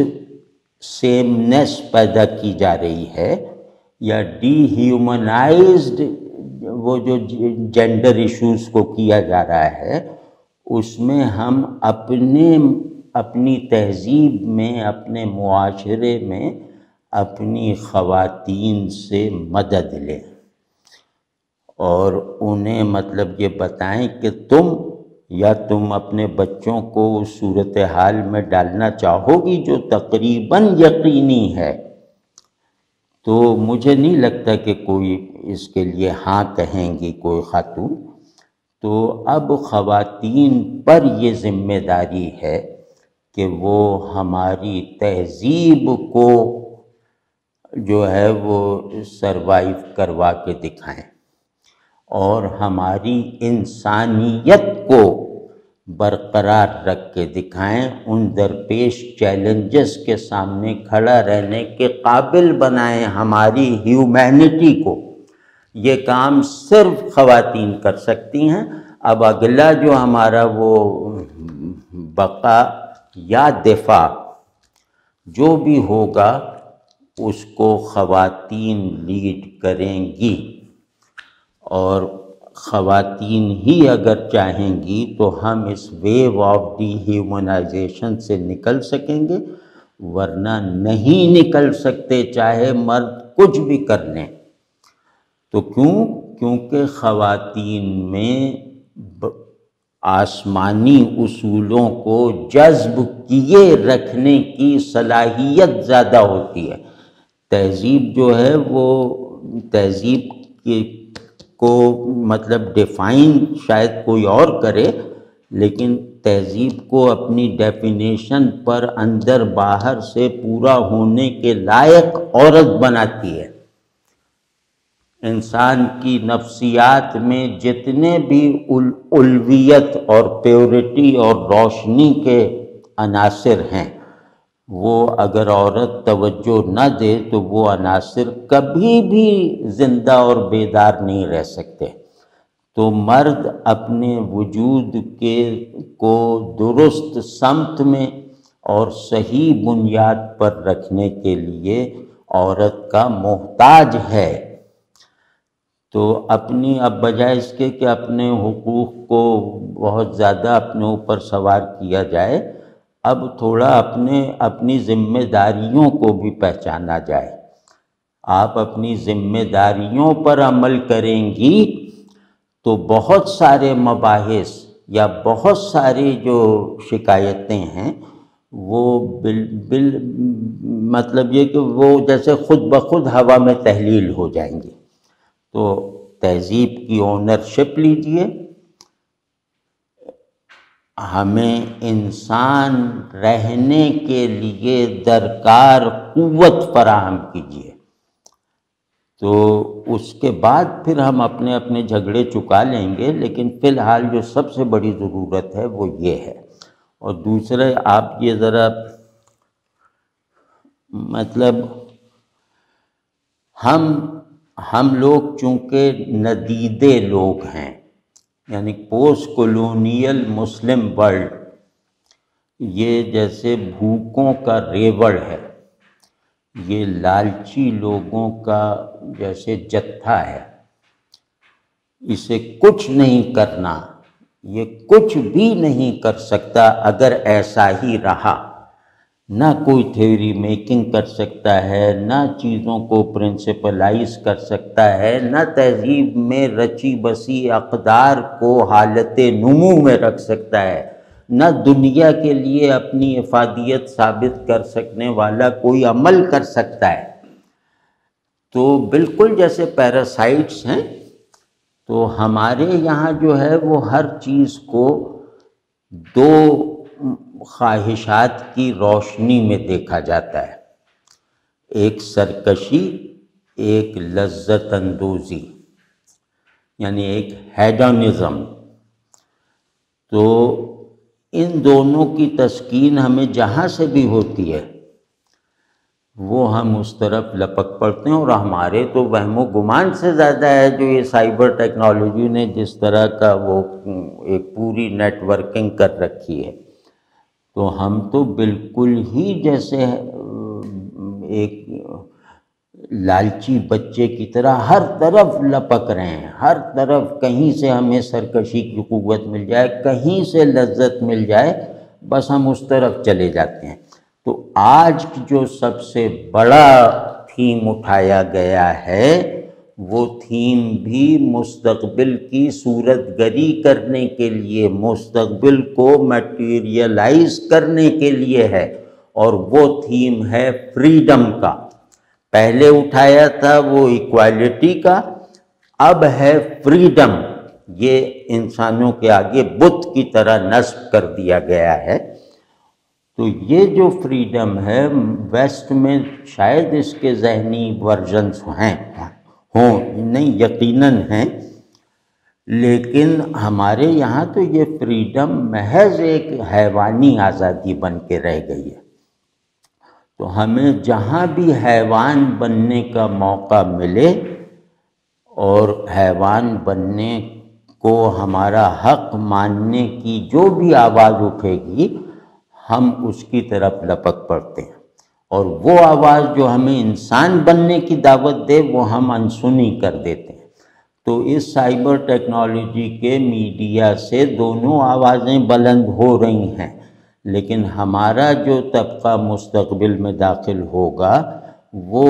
سیمنس پیدا کی جا رہی ہے، یا ڈی ہیومنائزڈ وہ جو جینڈر ایشوز کو کیا جا رہا ہے، اس میں ہم اپنی تہذیب میں، اپنے معاشرے میں اپنی خواتین سے مدد لیں اور انہیں مطلب یہ بتائیں کہ تم اپنے بچوں کو اس صورتحال میں ڈالنا چاہو گی جو تقریباً یقینی ہے، تو مجھے نہیں لگتا کہ کوئی اس کے لیے ہاں کہیں گی کوئی خاتون۔ تو اب خواتین پر یہ ذمہ داری ہے کہ وہ ہماری تہذیب کو جو ہے وہ سروائیو کروا کے دکھائیں اور ہماری انسانیت کو برقرار رکھ کے دکھائیں، ان درپیش چیلنجز کے سامنے کھڑا رہنے کے قابل بنائیں ہماری ہیومینٹی کو۔ یہ کام صرف خواتین کر سکتی ہیں۔ اب اگلا جو ہمارا وہ بقا یا دفاع جو بھی ہوگا اس کو خواتین لیڈ کریں گی، اور خواتین ہی اگر چاہیں گی تو ہم اس ویو آف ڈی ہیومنائزیشن سے نکل سکیں گے، ورنہ نہیں نکل سکتے چاہے مرد کچھ بھی کر لیں۔ تو کیونکہ خواتین میں آسمانی اصولوں کو جذب کیے رکھنے کی صلاحیت زیادہ ہوتی ہے۔ تہذیب جو ہے وہ تہذیب کو مطلب ڈیفائن شاید کوئی اور کرے، لیکن تہذیب کو اپنی ڈیفینیشن پر اندر باہر سے پورا ہونے کے لائق عورت بناتی ہے۔ انسان کی نفسیات میں جتنے بھی الویت اور پیورٹی اور روشنی کے عناصر ہیں، وہ اگر عورت توجہ نہ دے تو وہ عناصر کبھی بھی زندہ اور بیدار نہیں رہ سکتے۔ تو مرد اپنے وجود کو درست سمت میں اور صحیح بنیاد پر رکھنے کے لیے عورت کا محتاج ہے۔ تو اب بجائے اس کے کہ اپنے حقوق کو بہت زیادہ اپنے اوپر سوار کیا جائے، اب تھوڑا اپنی ذمہ داریوں کو بھی پہچانا جائے۔ آپ اپنی ذمہ داریوں پر عمل کریں گی تو بہت سارے مباحث یا بہت ساری جو شکایتیں ہیں وہ مطلب یہ کہ وہ جیسے خود بخود ہوا میں تحلیل ہو جائیں گی۔ تو تہذیب کی اونرشپ لیجئے، ہمیں انسان رہنے کے لیے درکار قوت فراہم کیجیے، تو اس کے بعد پھر ہم اپنے اپنے جھگڑے چکا لیں گے، لیکن فی الحال جو سب سے بڑی ضرورت ہے وہ یہ ہے۔ اور دوسرے آپ یہ ذرا مطلب ہم لوگ چونکہ ندیدے لوگ ہیں، یعنی پوسٹ کولونیل مسلم ورلڈ یہ جیسے بھوکوں کا ریوڑ ہے، یہ لالچی لوگوں کا جیسے جتھا ہے، اسے کچھ نہیں کرنا، یہ کچھ بھی نہیں کر سکتا اگر ایسا ہی رہا۔ نہ کوئی تھیوری میکنگ کر سکتا ہے، نہ چیزوں کو پرنسپلائز کر سکتا ہے، نہ تہذیب میں رچی بسی اقدار کو حالت نمو میں رکھ سکتا ہے، نہ دنیا کے لیے اپنی افادیت ثابت کر سکنے والا کوئی عمل کر سکتا ہے۔ تو بالکل جیسے پیراسائٹس ہیں، تو ہمارے یہاں جو ہے وہ ہر چیز کو دو خواہشات کی روشنی میں دیکھا جاتا ہے، ایک سرکشی، ایک لذت اندوزی، یعنی ایک ہیڈونزم۔ تو ان دونوں کی تسکین ہمیں جہاں سے بھی ہوتی ہے وہ ہم اس طرف لپک پڑتے ہیں، اور ہمارے تو وہم و گمان سے زیادہ ہے جو یہ سائبر ٹیکنالوجی نے جس طرح کا وہ ایک پوری نیٹ ورکنگ کر رکھی ہے، تو ہم تو بالکل ہی جیسے ایک لالچی بچے کی طرح ہر طرف لپک رہے ہیں، ہر طرف کہیں سے ہمیں سرکشی کی قوت مل جائے، کہیں سے لذت مل جائے، بس ہم اس طرف چلے جاتے ہیں۔ تو آج جو سب سے بڑا تھیم اٹھایا گیا ہے وہ تھیم بھی مستقبل کی صورت گری کرنے کے لیے، مستقبل کو میٹیریلائز کرنے کے لیے ہے، اور وہ تھیم ہے فریڈم کا۔ پہلے اٹھایا تھا وہ ایکوالٹی کا، اب ہے فریڈم۔ یہ انسانوں کے آگے بت کی طرح نصب کر دیا گیا ہے۔ تو یہ جو فریڈم ہے ویسٹ میں شاید اس کے ذہنی ورژنس ہوں نہیں، یقیناً ہیں، لیکن ہمارے یہاں تو یہ فریڈم محض ایک حیوانی آزادی بن کے رہ گئی ہے۔ تو ہمیں جہاں بھی حیوان بننے کا موقع ملے اور حیوان بننے کو ہمارا حق ماننے کی جو بھی آواز اٹھے گی ہم اس کی طرف لپک پڑتے ہیں، اور وہ آواز جو ہمیں انسان بننے کی دعوت دے وہ ہم انسنی کر دیتے ہیں۔ تو اس سائبر ٹیکنالوجی کے میڈیا سے دونوں آوازیں بلند ہو رہی ہیں، لیکن ہمارا جو طبقہ مستقبل میں داخل ہوگا وہ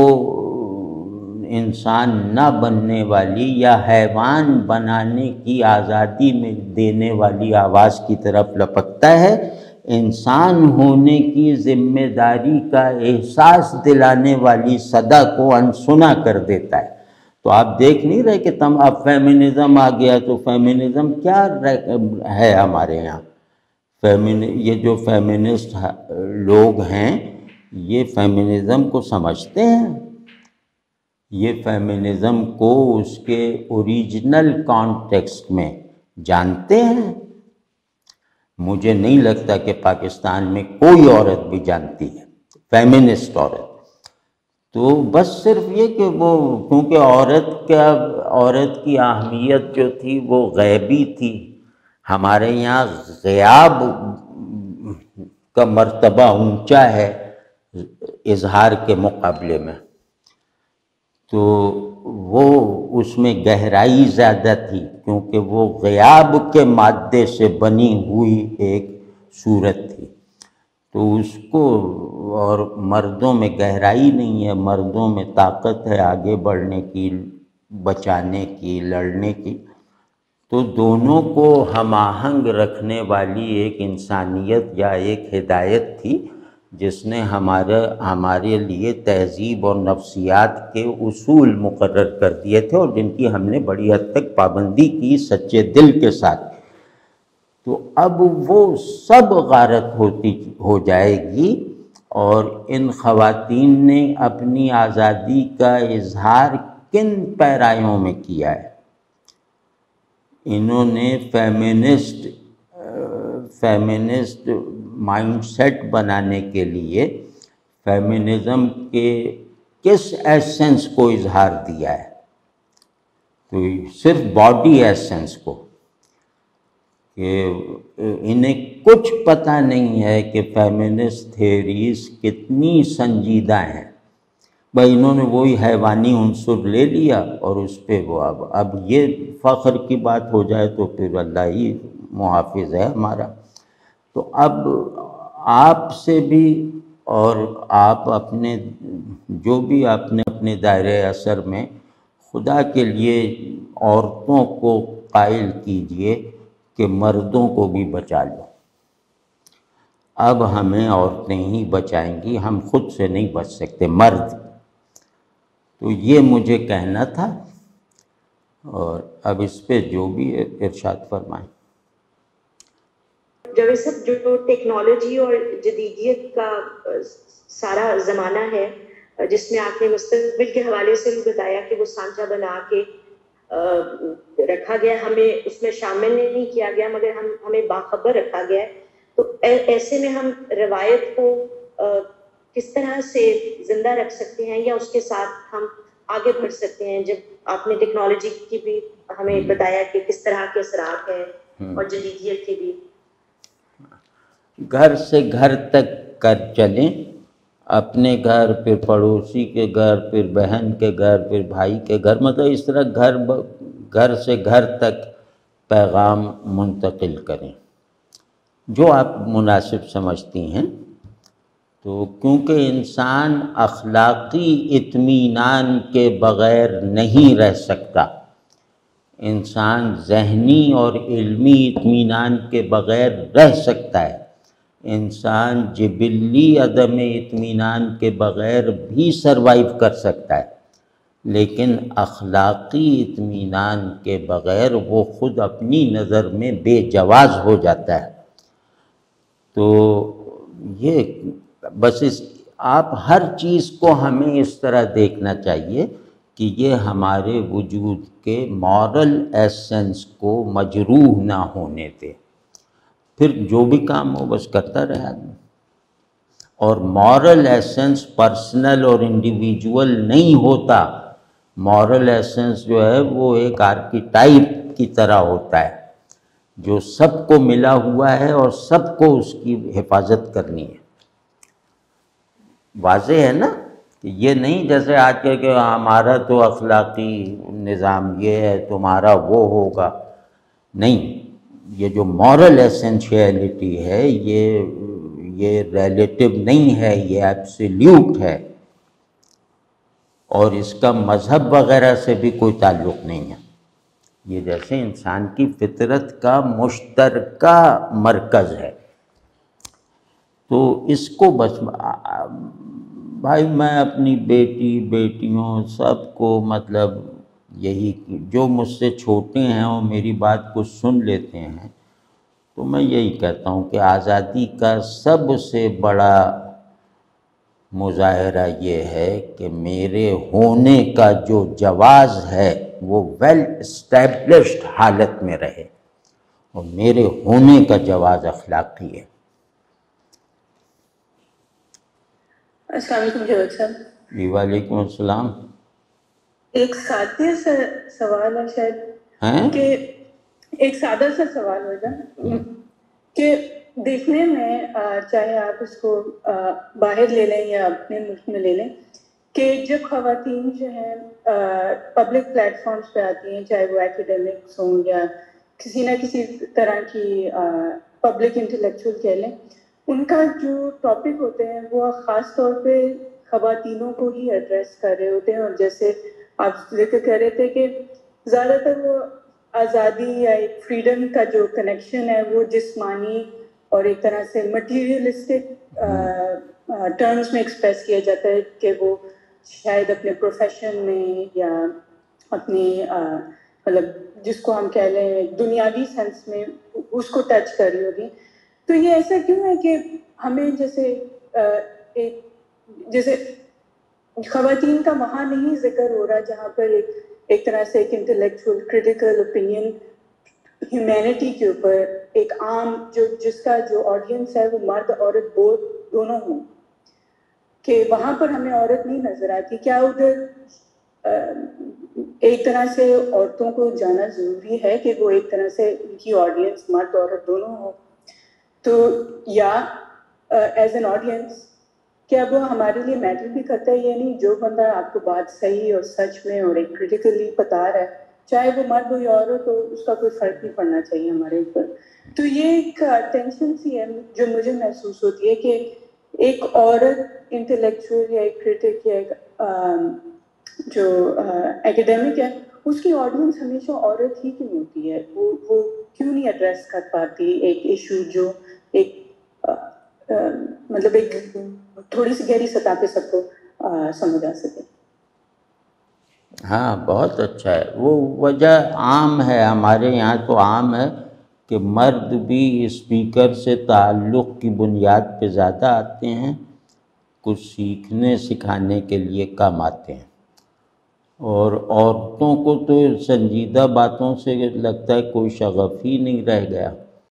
انسان نہ بننے والی یا حیوان بنانے کی آزادی میں دینے والی آواز کی طرف لپکتا ہے، انسان ہونے کی ذمہ داری کا احساس دلانے والی صدا کو انسنا کر دیتا ہے۔ تو آپ دیکھ نہیں رہے کہ اب فیمنزم آ گیا، تو فیمنزم کیا ہے ہمارے یہاں؟ یہ جو فیمنسٹ لوگ ہیں یہ فیمنزم کو سمجھتے ہیں؟ یہ فیمنزم کو اس کے اوریجنل کانٹیکسٹ میں جانتے ہیں؟ مجھے نہیں لگتا کہ پاکستان میں کوئی عورت بھی جانتی ہے فیمنسٹ عورت۔ تو بس صرف یہ کہ وہ کیونکہ عورت کی اہمیت جو تھی وہ غیبی تھی، ہمارے یہاں غیاب کا مرتبہ اونچا ہے اظہار کے مقابلے میں، تو وہ اس میں گہرائی زیادہ تھی کیونکہ وہ غیاب کے مادے سے بنی ہوئی ایک صورت تھی۔ تو اس کو، اور مردوں میں گہرائی نہیں ہے، مردوں میں طاقت ہے آگے بڑھنے کی، بچانے کی، لڑنے کی۔ تو دونوں کو ہم آہنگ رکھنے والی ایک انسانیت یا ایک ہدایت تھی جس نے ہمارے لیے تہذیب اور نفسیات کے اصول مقرر کر دیے تھے، اور جن کی ہم نے بڑی حد تک پابندی کی سچے دل کے ساتھ۔ تو اب وہ سب غارت ہو جائے گی، اور ان خواتین نے اپنی آزادی کا اظہار کن پیرایوں میں کیا ہے؟ انہوں نے فیمنسٹ مائنڈ سیٹ بنانے کے لیے فیمنزم کے کس ایسنس کو اظہار دیا ہے؟ تو صرف باڈی ایسنس کو، کہ انہیں کچھ پتہ نہیں ہے کہ فیمنسٹ تھیوریز کتنی سنجیدہ ہیں۔ بھائی انہوں نے وہی حیوانی عنصر لے لیا اور اس پہ وہ اب یہ فخر کی بات ہو جائے تو پھر اللہ ہی محافظ ہے ہمارا۔ تو اب آپ سے بھی، اور آپ اپنے جو بھی اپنے دائرۂ اثر میں خدا کے لیے عورتوں کو قائل کیجئے کہ مردوں کو بھی بچا لو۔ اب ہمیں عورتیں ہی بچائیں گی، ہم خود سے نہیں بچ سکتے، مرد۔ تو یہ مجھے کہنا تھا، اور اب اس پہ جو بھی ارشاد فرمائیں۔ جاوید صاحب جو ٹیکنالوجی اور جدیدیت کا سارا زمانہ ہے جس میں آپ نے مستقبل کے حوالے سے بھی بتایا کہ وہ سانچہ بنا کے رکھا گیا، ہمیں اس میں شامل نہیں کیا گیا مگر ہمیں باخبر رکھا گیا ہے، تو ایسے میں ہم روایت کو کس طرح سے زندہ رکھ سکتے ہیں یا اس کے ساتھ ہم آگے بڑھ سکتے ہیں؟ جب آپ نے ٹیکنالوجی کی بھی ہمیں بتایا کہ کس طرح کے اثرات ہیں اور جدیدیت کے بھی. گھر سے گھر تک کر چلیں، اپنے گھر، پھر پڑوسی کے گھر، پھر بہن کے گھر، پھر بھائی کے گھر، مطلب اس طرح گھر سے گھر تک پیغام منتقل کریں جو آپ مناسب سمجھتی ہیں. تو کیونکہ انسان اخلاقی اطمینان کے بغیر نہیں رہ سکتا، انسان ذہنی اور علمی اطمینان کے بغیر رہ سکتا ہے، انسان جبلی عدم اطمینان کے بغیر بھی سروائیو کر سکتا ہے، لیکن اخلاقی اطمینان کے بغیر وہ خود اپنی نظر میں بے جواز ہو جاتا ہے. تو یہ بس آپ ہر چیز کو ہمیں اس طرح دیکھنا چاہیے کہ یہ ہمارے وجود کے مورل ایسنس کو مجروح نہ ہونے دے، پھر جو بھی کام ہو بس کرتا رہے آدمی. اور مورل ایسنس پرسنل اور انڈیویجول نہیں ہوتا، مورل ایسنس جو ہے وہ ایک آرکیٹائپ کی طرح ہوتا ہے جو سب کو ملا ہوا ہے اور سب کو اس کی حفاظت کرنی ہے. واضح ہے نا کہ یہ نہیں جیسے آج کے کہ ہمارا تو اخلاقی نظام یہ ہے تمہارا وہ ہوگا، نہیں، یہ جو مورل ایسنشیلٹی ہے یہ ریلیٹیو نہیں ہے، یہ ایبسلیوٹ ہے، اور اس کا مذہب وغیرہ سے بھی کوئی تعلق نہیں ہے. یہ جیسے انسان کی فطرت کا مشترکہ مرکز ہے. تو اس کو بس بھائی میں اپنی بیٹیوں سب کو مطلب یہی جو مجھ سے چھوٹے ہیں اور میری بات کو سن لیتے ہیں، تو میں یہی کہتا ہوں کہ آزادی کا سب سے بڑا مظاہرہ یہ ہے کہ میرے ہونے کا جو جواز ہے وہ ویل اسٹیبلشڈ حالت میں رہے، اور میرے ہونے کا جواز اخلاقی ہے. السلام علیکم جاوید صاحب. جی وعلیکم السلام. ایک سادہ سا سوال ہے شاید کہ ایک سادہ سا سوال ہوگا کہ دیکھنے میں چاہے آپ اس کو باہر لے لیں یا اپنے ملک میں لے لیں کہ جب خواتین جو ہیں پبلک پلیٹ فارمز پہ آتی ہیں، چاہے وہ ایکیڈیمکس ہوں یا کسی نہ کسی طرح کی پبلک انٹلیکچوئل کہہ لیں، ان کا جو ٹاپک ہوتے ہیں وہ خاص طور پہ خواتینوں کو ہی ایڈریس کر رہے ہوتے ہیں، اور جیسے آپ ذکر کر رہے تھے کہ زیادہ تر وہ آزادی یا ایک فریڈم کا جو کنیکشن ہے وہ جسمانی اور ایک طرح سے مٹیریلسٹک ٹرمز میں ایکسپریس کیا جاتا ہے کہ وہ شاید اپنے پروفیشن میں یا اپنی مطلب جس کو ہم کہہ لیں دنیاوی سینس میں اس کو ٹچ کر رہی ہوگی. تو یہ ایسا کیوں ہے کہ ہمیں جیسے خواتین کا وہاں نہیں ذکر ہو رہا جہاں پر ایک طرح سے ایک انٹلیکچوئل کریٹیکل اوپینین ہیومینٹی کے اوپر ایک عام جس کا جو آڈینس ہے وہ مرد عورت دونوں ہوں، کہ وہاں پر ہمیں عورت نہیں نظر آتی. کیا ادھر ایک طرح سے عورتوں کو جانا ضروری ہے کہ وہ ایک طرح سے ان کی آڈینس مرد عورت دونوں ہو؟ تو یا ایز این آڈینس کیا وہ ہمارے لیے میٹر بھی کرتا ہے یا نہیں؟ جو بندہ آپ کو بات صحیح اور سچ میں اور ایک کریٹیکلی بتا رہا ہے، چاہے وہ مرد ہو یا عورت ہو، اس کا کوئی فرق نہیں پڑنا چاہیے ہمارے اوپر. تو یہ ایک ٹینشن سی ہے جو مجھے محسوس ہوتی ہے کہ ایک عورت انٹلیکچوئل یا ایک کریٹک یا ایک جو ایکیڈیمک ہے، اس کی آڈینس ہمیشہ عورت ہی کیوں ہوتی ہے؟ وہ کیوں نہیں ایڈریس کر پاتی ایک ایشو جو ایک مطلب ایک تھوڑی سی گہری سطح پہ سب کو سمجھ آ سکے؟ ہاں بہت اچھا ہے. وہ وجہ عام ہے، ہمارے یہاں تو عام ہے کہ مرد بھی اسپیکر سے تعلق کی بنیاد پہ زیادہ آتے ہیں، کچھ سیکھنے سکھانے کے لیے کم آتے ہیں، اور عورتوں کو تو سنجیدہ باتوں سے لگتا ہے کوئی شغف ہی نہیں رہ گیا،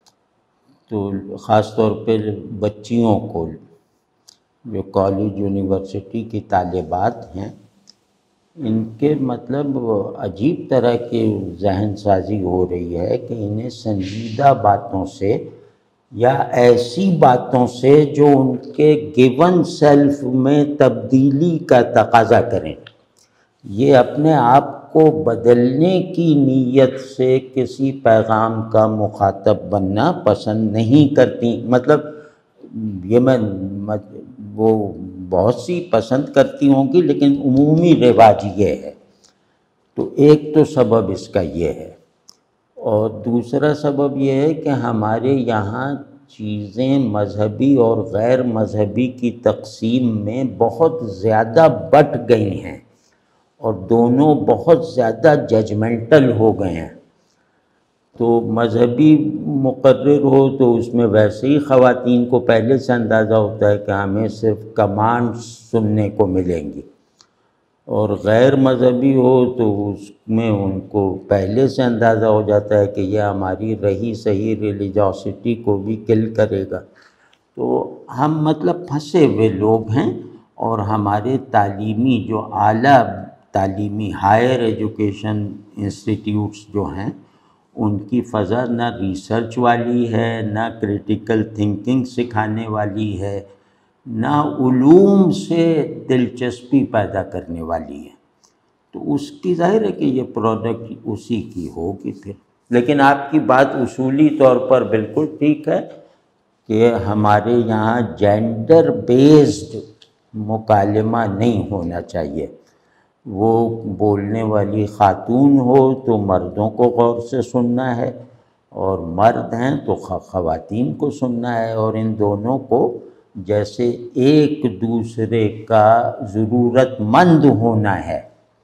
تو خاص طور پہ بچیوں کو، جو کالج یونیورسٹی کی طالبات ہیں، ان کے مطلب عجیب طرح کی ذہن سازی ہو رہی ہے کہ انہیں سنجیدہ باتوں سے یا ایسی باتوں سے جو ان کے گیون سیلف میں تبدیلی کا تقاضا کریں، یہ اپنے آپ کو بدلنے کی نیت سے کسی پیغام کا مخاطب بننا پسند نہیں کرتی۔ مطلب یہ وہ بہت سی پسند کرتی ہوں گی، لیکن عمومی رواج یہ ہے۔ تو ایک تو سبب اس کا یہ ہے، اور دوسرا سبب یہ ہے کہ ہمارے یہاں چیزیں مذہبی اور غیر مذہبی کی تقسیم میں بہت زیادہ بٹ گئی ہیں، اور دونوں بہت زیادہ ججمنٹل ہو گئے ہیں۔ تو مذہبی مقرر ہو تو اس میں ویسے ہی خواتین کو پہلے سے اندازہ ہوتا ہے کہ ہمیں صرف کمانڈ سننے کو ملیں گی، اور غیر مذہبی ہو تو اس میں ان کو پہلے سے اندازہ ہو جاتا ہے کہ یہ ہماری رہی صحیح ریلیجوسٹی کو بھی کل کرے گا۔ تو ہم مطلب پھنسے ہوئے لوگ ہیں، اور ہمارے تعلیمی جو اعلیٰ تعلیمی ہائر ایجوکیشن انسٹیٹیوٹس جو ہیں، ان کی فضا نہ ریسرچ والی ہے، نہ کریٹیکل تھنکنگ سکھانے والی ہے، نہ علوم سے دلچسپی پیدا کرنے والی ہے۔ تو اس کی ظاہر ہے کہ یہ پروڈکٹ اسی کی ہوگی پھر۔ لیکن آپ کی بات اصولی طور پر بالکل ٹھیک ہے کہ ہمارے یہاں جینڈر بیسڈ مکالمہ نہیں ہونا چاہیے۔ وہ بولنے والی خاتون ہو تو مردوں کو غور سے سننا ہے، اور مرد ہیں تو خواتین کو سننا ہے، اور ان دونوں کو جیسے ایک دوسرے کا ضرورت مند ہونا ہے۔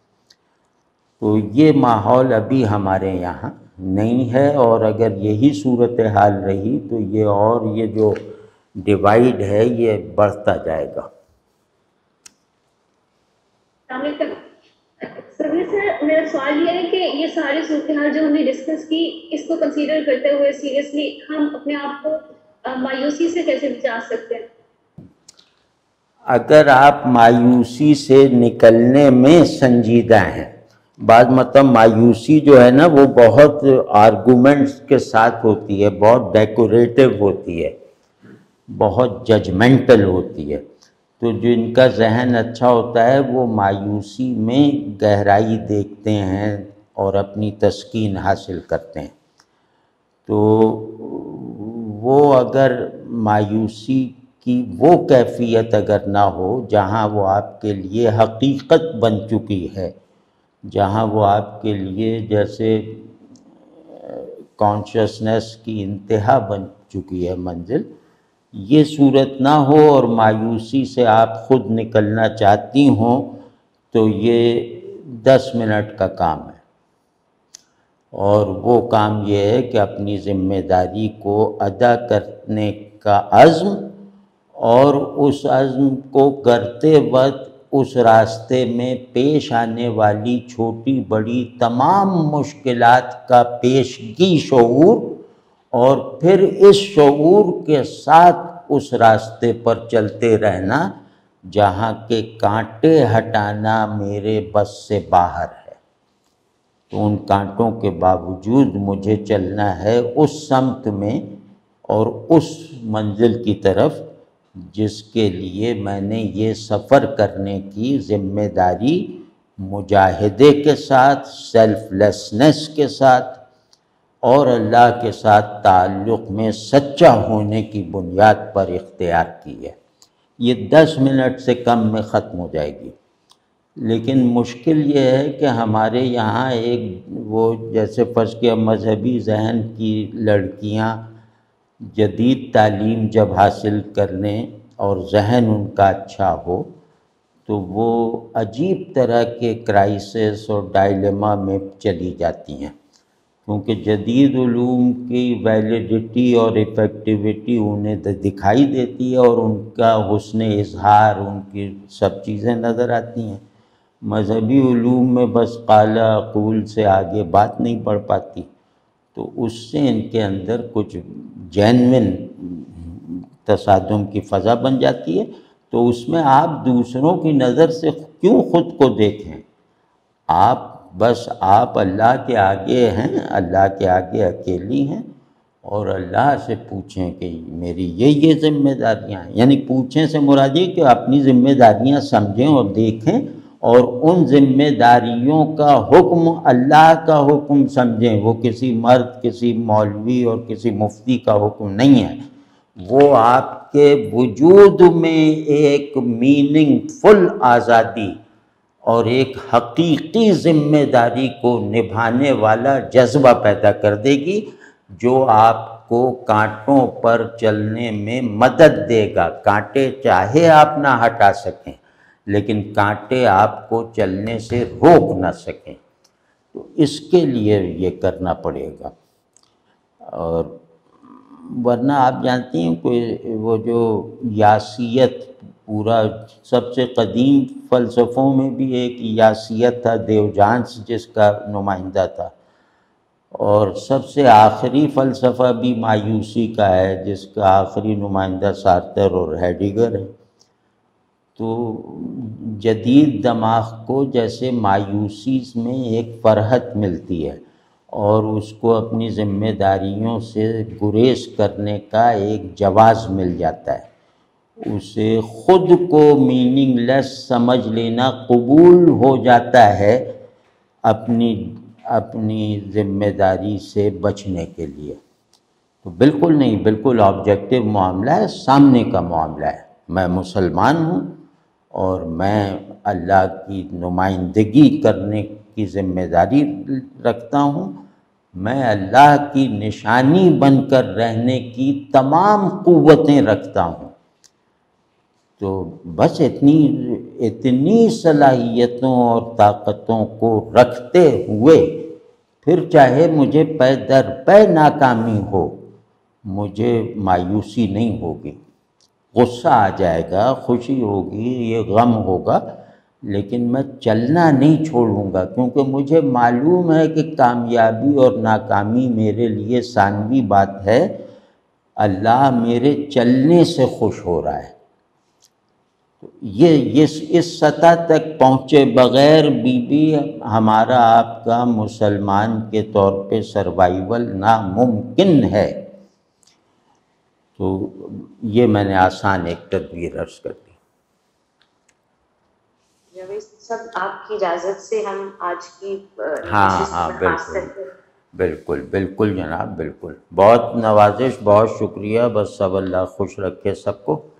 تو یہ ماحول ابھی ہمارے یہاں نہیں ہے، اور اگر یہی صورتحال رہی تو یہ جو ڈیوائیڈ ہے یہ بڑھتا جائے گا۔ سر میرا سوال یہ ہے کہ یہ ساری صورتحال جو ہم نے ڈسکس کی، اس کو کنسیڈر کرتے ہوئے سیریسلی ہم اپنے آپ کو مایوسی سے کیسے بچا سکتے ہیں؟ اگر آپ مایوسی سے نکلنے میں سنجیدہ ہیں، بعض مطلب مایوسی جو ہے نا وہ بہت آرگومنٹس کے ساتھ ہوتی ہے، بہت ڈیکوریٹو ہوتی ہے، بہت ججمنٹل ہوتی ہے۔ تو جن کا ذہن اچھا ہوتا ہے وہ مایوسی میں گہرائی دیکھتے ہیں اور اپنی تسکین حاصل کرتے ہیں۔ تو وہ اگر مایوسی کی وہ کیفیت اگر نہ ہو جہاں وہ آپ کے لیے حقیقت بن چکی ہے، جہاں وہ آپ کے لیے جیسے کانشسنس کی انتہا بن چکی ہے منزل، یہ صورت نہ ہو اور مایوسی سے آپ خود نکلنا چاہتی ہوں، تو یہ 10 منٹ کا کام ہے، اور وہ کام یہ ہے کہ اپنی ذمہ داری کو ادا کرنے کا عزم، اور اس عزم کو کرتے وقت اس راستے میں پیش آنے والی چھوٹی بڑی تمام مشکلات کا پیشگی شعور، اور پھر اس شعور کے ساتھ اس راستے پر چلتے رہنا جہاں کے کانٹے ہٹانا میرے بس سے باہر ہے۔ تو ان کانٹوں کے باوجود مجھے چلنا ہے اس سمت میں اور اس منزل کی طرف جس کے لیے میں نے یہ سفر کرنے کی ذمہ داری مجاہدے کے ساتھ، سیلف لیسنس کے ساتھ، اور اللہ کے ساتھ تعلق میں سچا ہونے کی بنیاد پر اختیار کی ہے۔ یہ 10 منٹ سے کم میں ختم ہو جائے گی۔ لیکن مشکل یہ ہے کہ ہمارے یہاں وہ جیسے فرض کیا مذہبی ذہن کی لڑکیاں جدید تعلیم جب حاصل کرنے اور ذہن ان کا اچھا ہو تو وہ عجیب طرح کے کرائسس اور ڈائلیما میں چلی جاتی ہیں کیونکہ جدید علوم کی ویلیڈیٹی اور افیکٹیویٹی انہیں دکھائی دیتی ہے اور ان کا حسن اظہار، ان کی سب چیزیں نظر آتی ہیں۔ مذہبی علوم میں بس قال اقول سے آگے بات نہیں پڑھ پاتی، تو اس سے ان کے اندر کچھ جینوین تصادم کی فضا بن جاتی ہے۔ تو اس میں آپ دوسروں کی نظر سے کیوں خود کو دیکھیں؟ آپ اللہ کے آگے ہیں، اللہ کے آگے اکیلی ہیں، اور اللہ سے پوچھیں کہ میری یہ ذمہ داریاں ہیں۔ یعنی پوچھیں سے مراد یہ کہ اپنی ذمہ داریاں سمجھیں اور دیکھیں، اور ان ذمہ داریوں کا حکم اللہ کا حکم سمجھیں۔ وہ کسی مرد، کسی مولوی اور کسی مفتی کا حکم نہیں ہے، وہ آپ کے وجود میں ایک میننگ فل آزادی اور ایک حقیقی ذمہ داری کو نبھانے والا جذبہ پیدا کر دے گی، جو آپ کو کانٹوں پر چلنے میں مدد دے گا۔ کانٹے چاہے آپ نہ ہٹا سکیں، لیکن کانٹے آپ کو چلنے سے روک نہ سکیں، تو اس کے لیے یہ کرنا پڑے گا۔ اور ورنہ آپ جانتی ہیں کوئی وہ جو یاسیت، پورا سب سے قدیم فلسفوں میں بھی ایک یاسیت تھا، دیوجانس جس کا نمائندہ تھا، اور سب سے آخری فلسفہ بھی مایوسی کا ہے جس کا آخری نمائندہ سارتر اور ہیڈیگر ہے۔ تو جدید دماغ کو جیسے مایوسی میں ایک فرحت ملتی ہے اور اس کو اپنی ذمہ داریوں سے گریز کرنے کا ایک جواز مل جاتا ہے، اسے خود کو میننگ لیس سمجھ لینا قبول ہو جاتا ہے اپنی ذمہ داری سے بچنے کے لیے۔ تو بالکل نہیں، بالکل آبجیکٹیو معاملہ ہے، سامنے کا معاملہ ہے۔ میں مسلمان ہوں اور میں اللہ کی نمائندگی کرنے کی ذمہ داری رکھتا ہوں، میں اللہ کی نشانی بن کر رہنے کی تمام قوتیں رکھتا ہوں۔ تو بس اتنی صلاحیتوں اور طاقتوں کو رکھتے ہوئے پھر چاہے مجھے پے در پے ناکامی ہو، مجھے مایوسی نہیں ہوگی، غصہ آ جائے گا، خوشی ہوگی، یہ غم ہوگا، لیکن میں چلنا نہیں چھوڑوں گا، کیونکہ مجھے معلوم ہے کہ کامیابی اور ناکامی میرے لیے ثانوی بات ہے، اللہ میرے چلنے سے خوش ہو رہا ہے۔ یہ اس سطح تک پہنچے بغیر بھی ہمارا آپ کا مسلمان کے طور پہ سروائیول ناممکن ہے۔ تو یہ میں نے آسان ایک تدبیر عرض کر دی۔ جاوید صاحب، آپ کی اجازت سے ہم آج کی ہاں بالکل جناب، بالکل، بہت نوازش، بہت شکریہ، بس سب اللہ خوش رکھے سب کو۔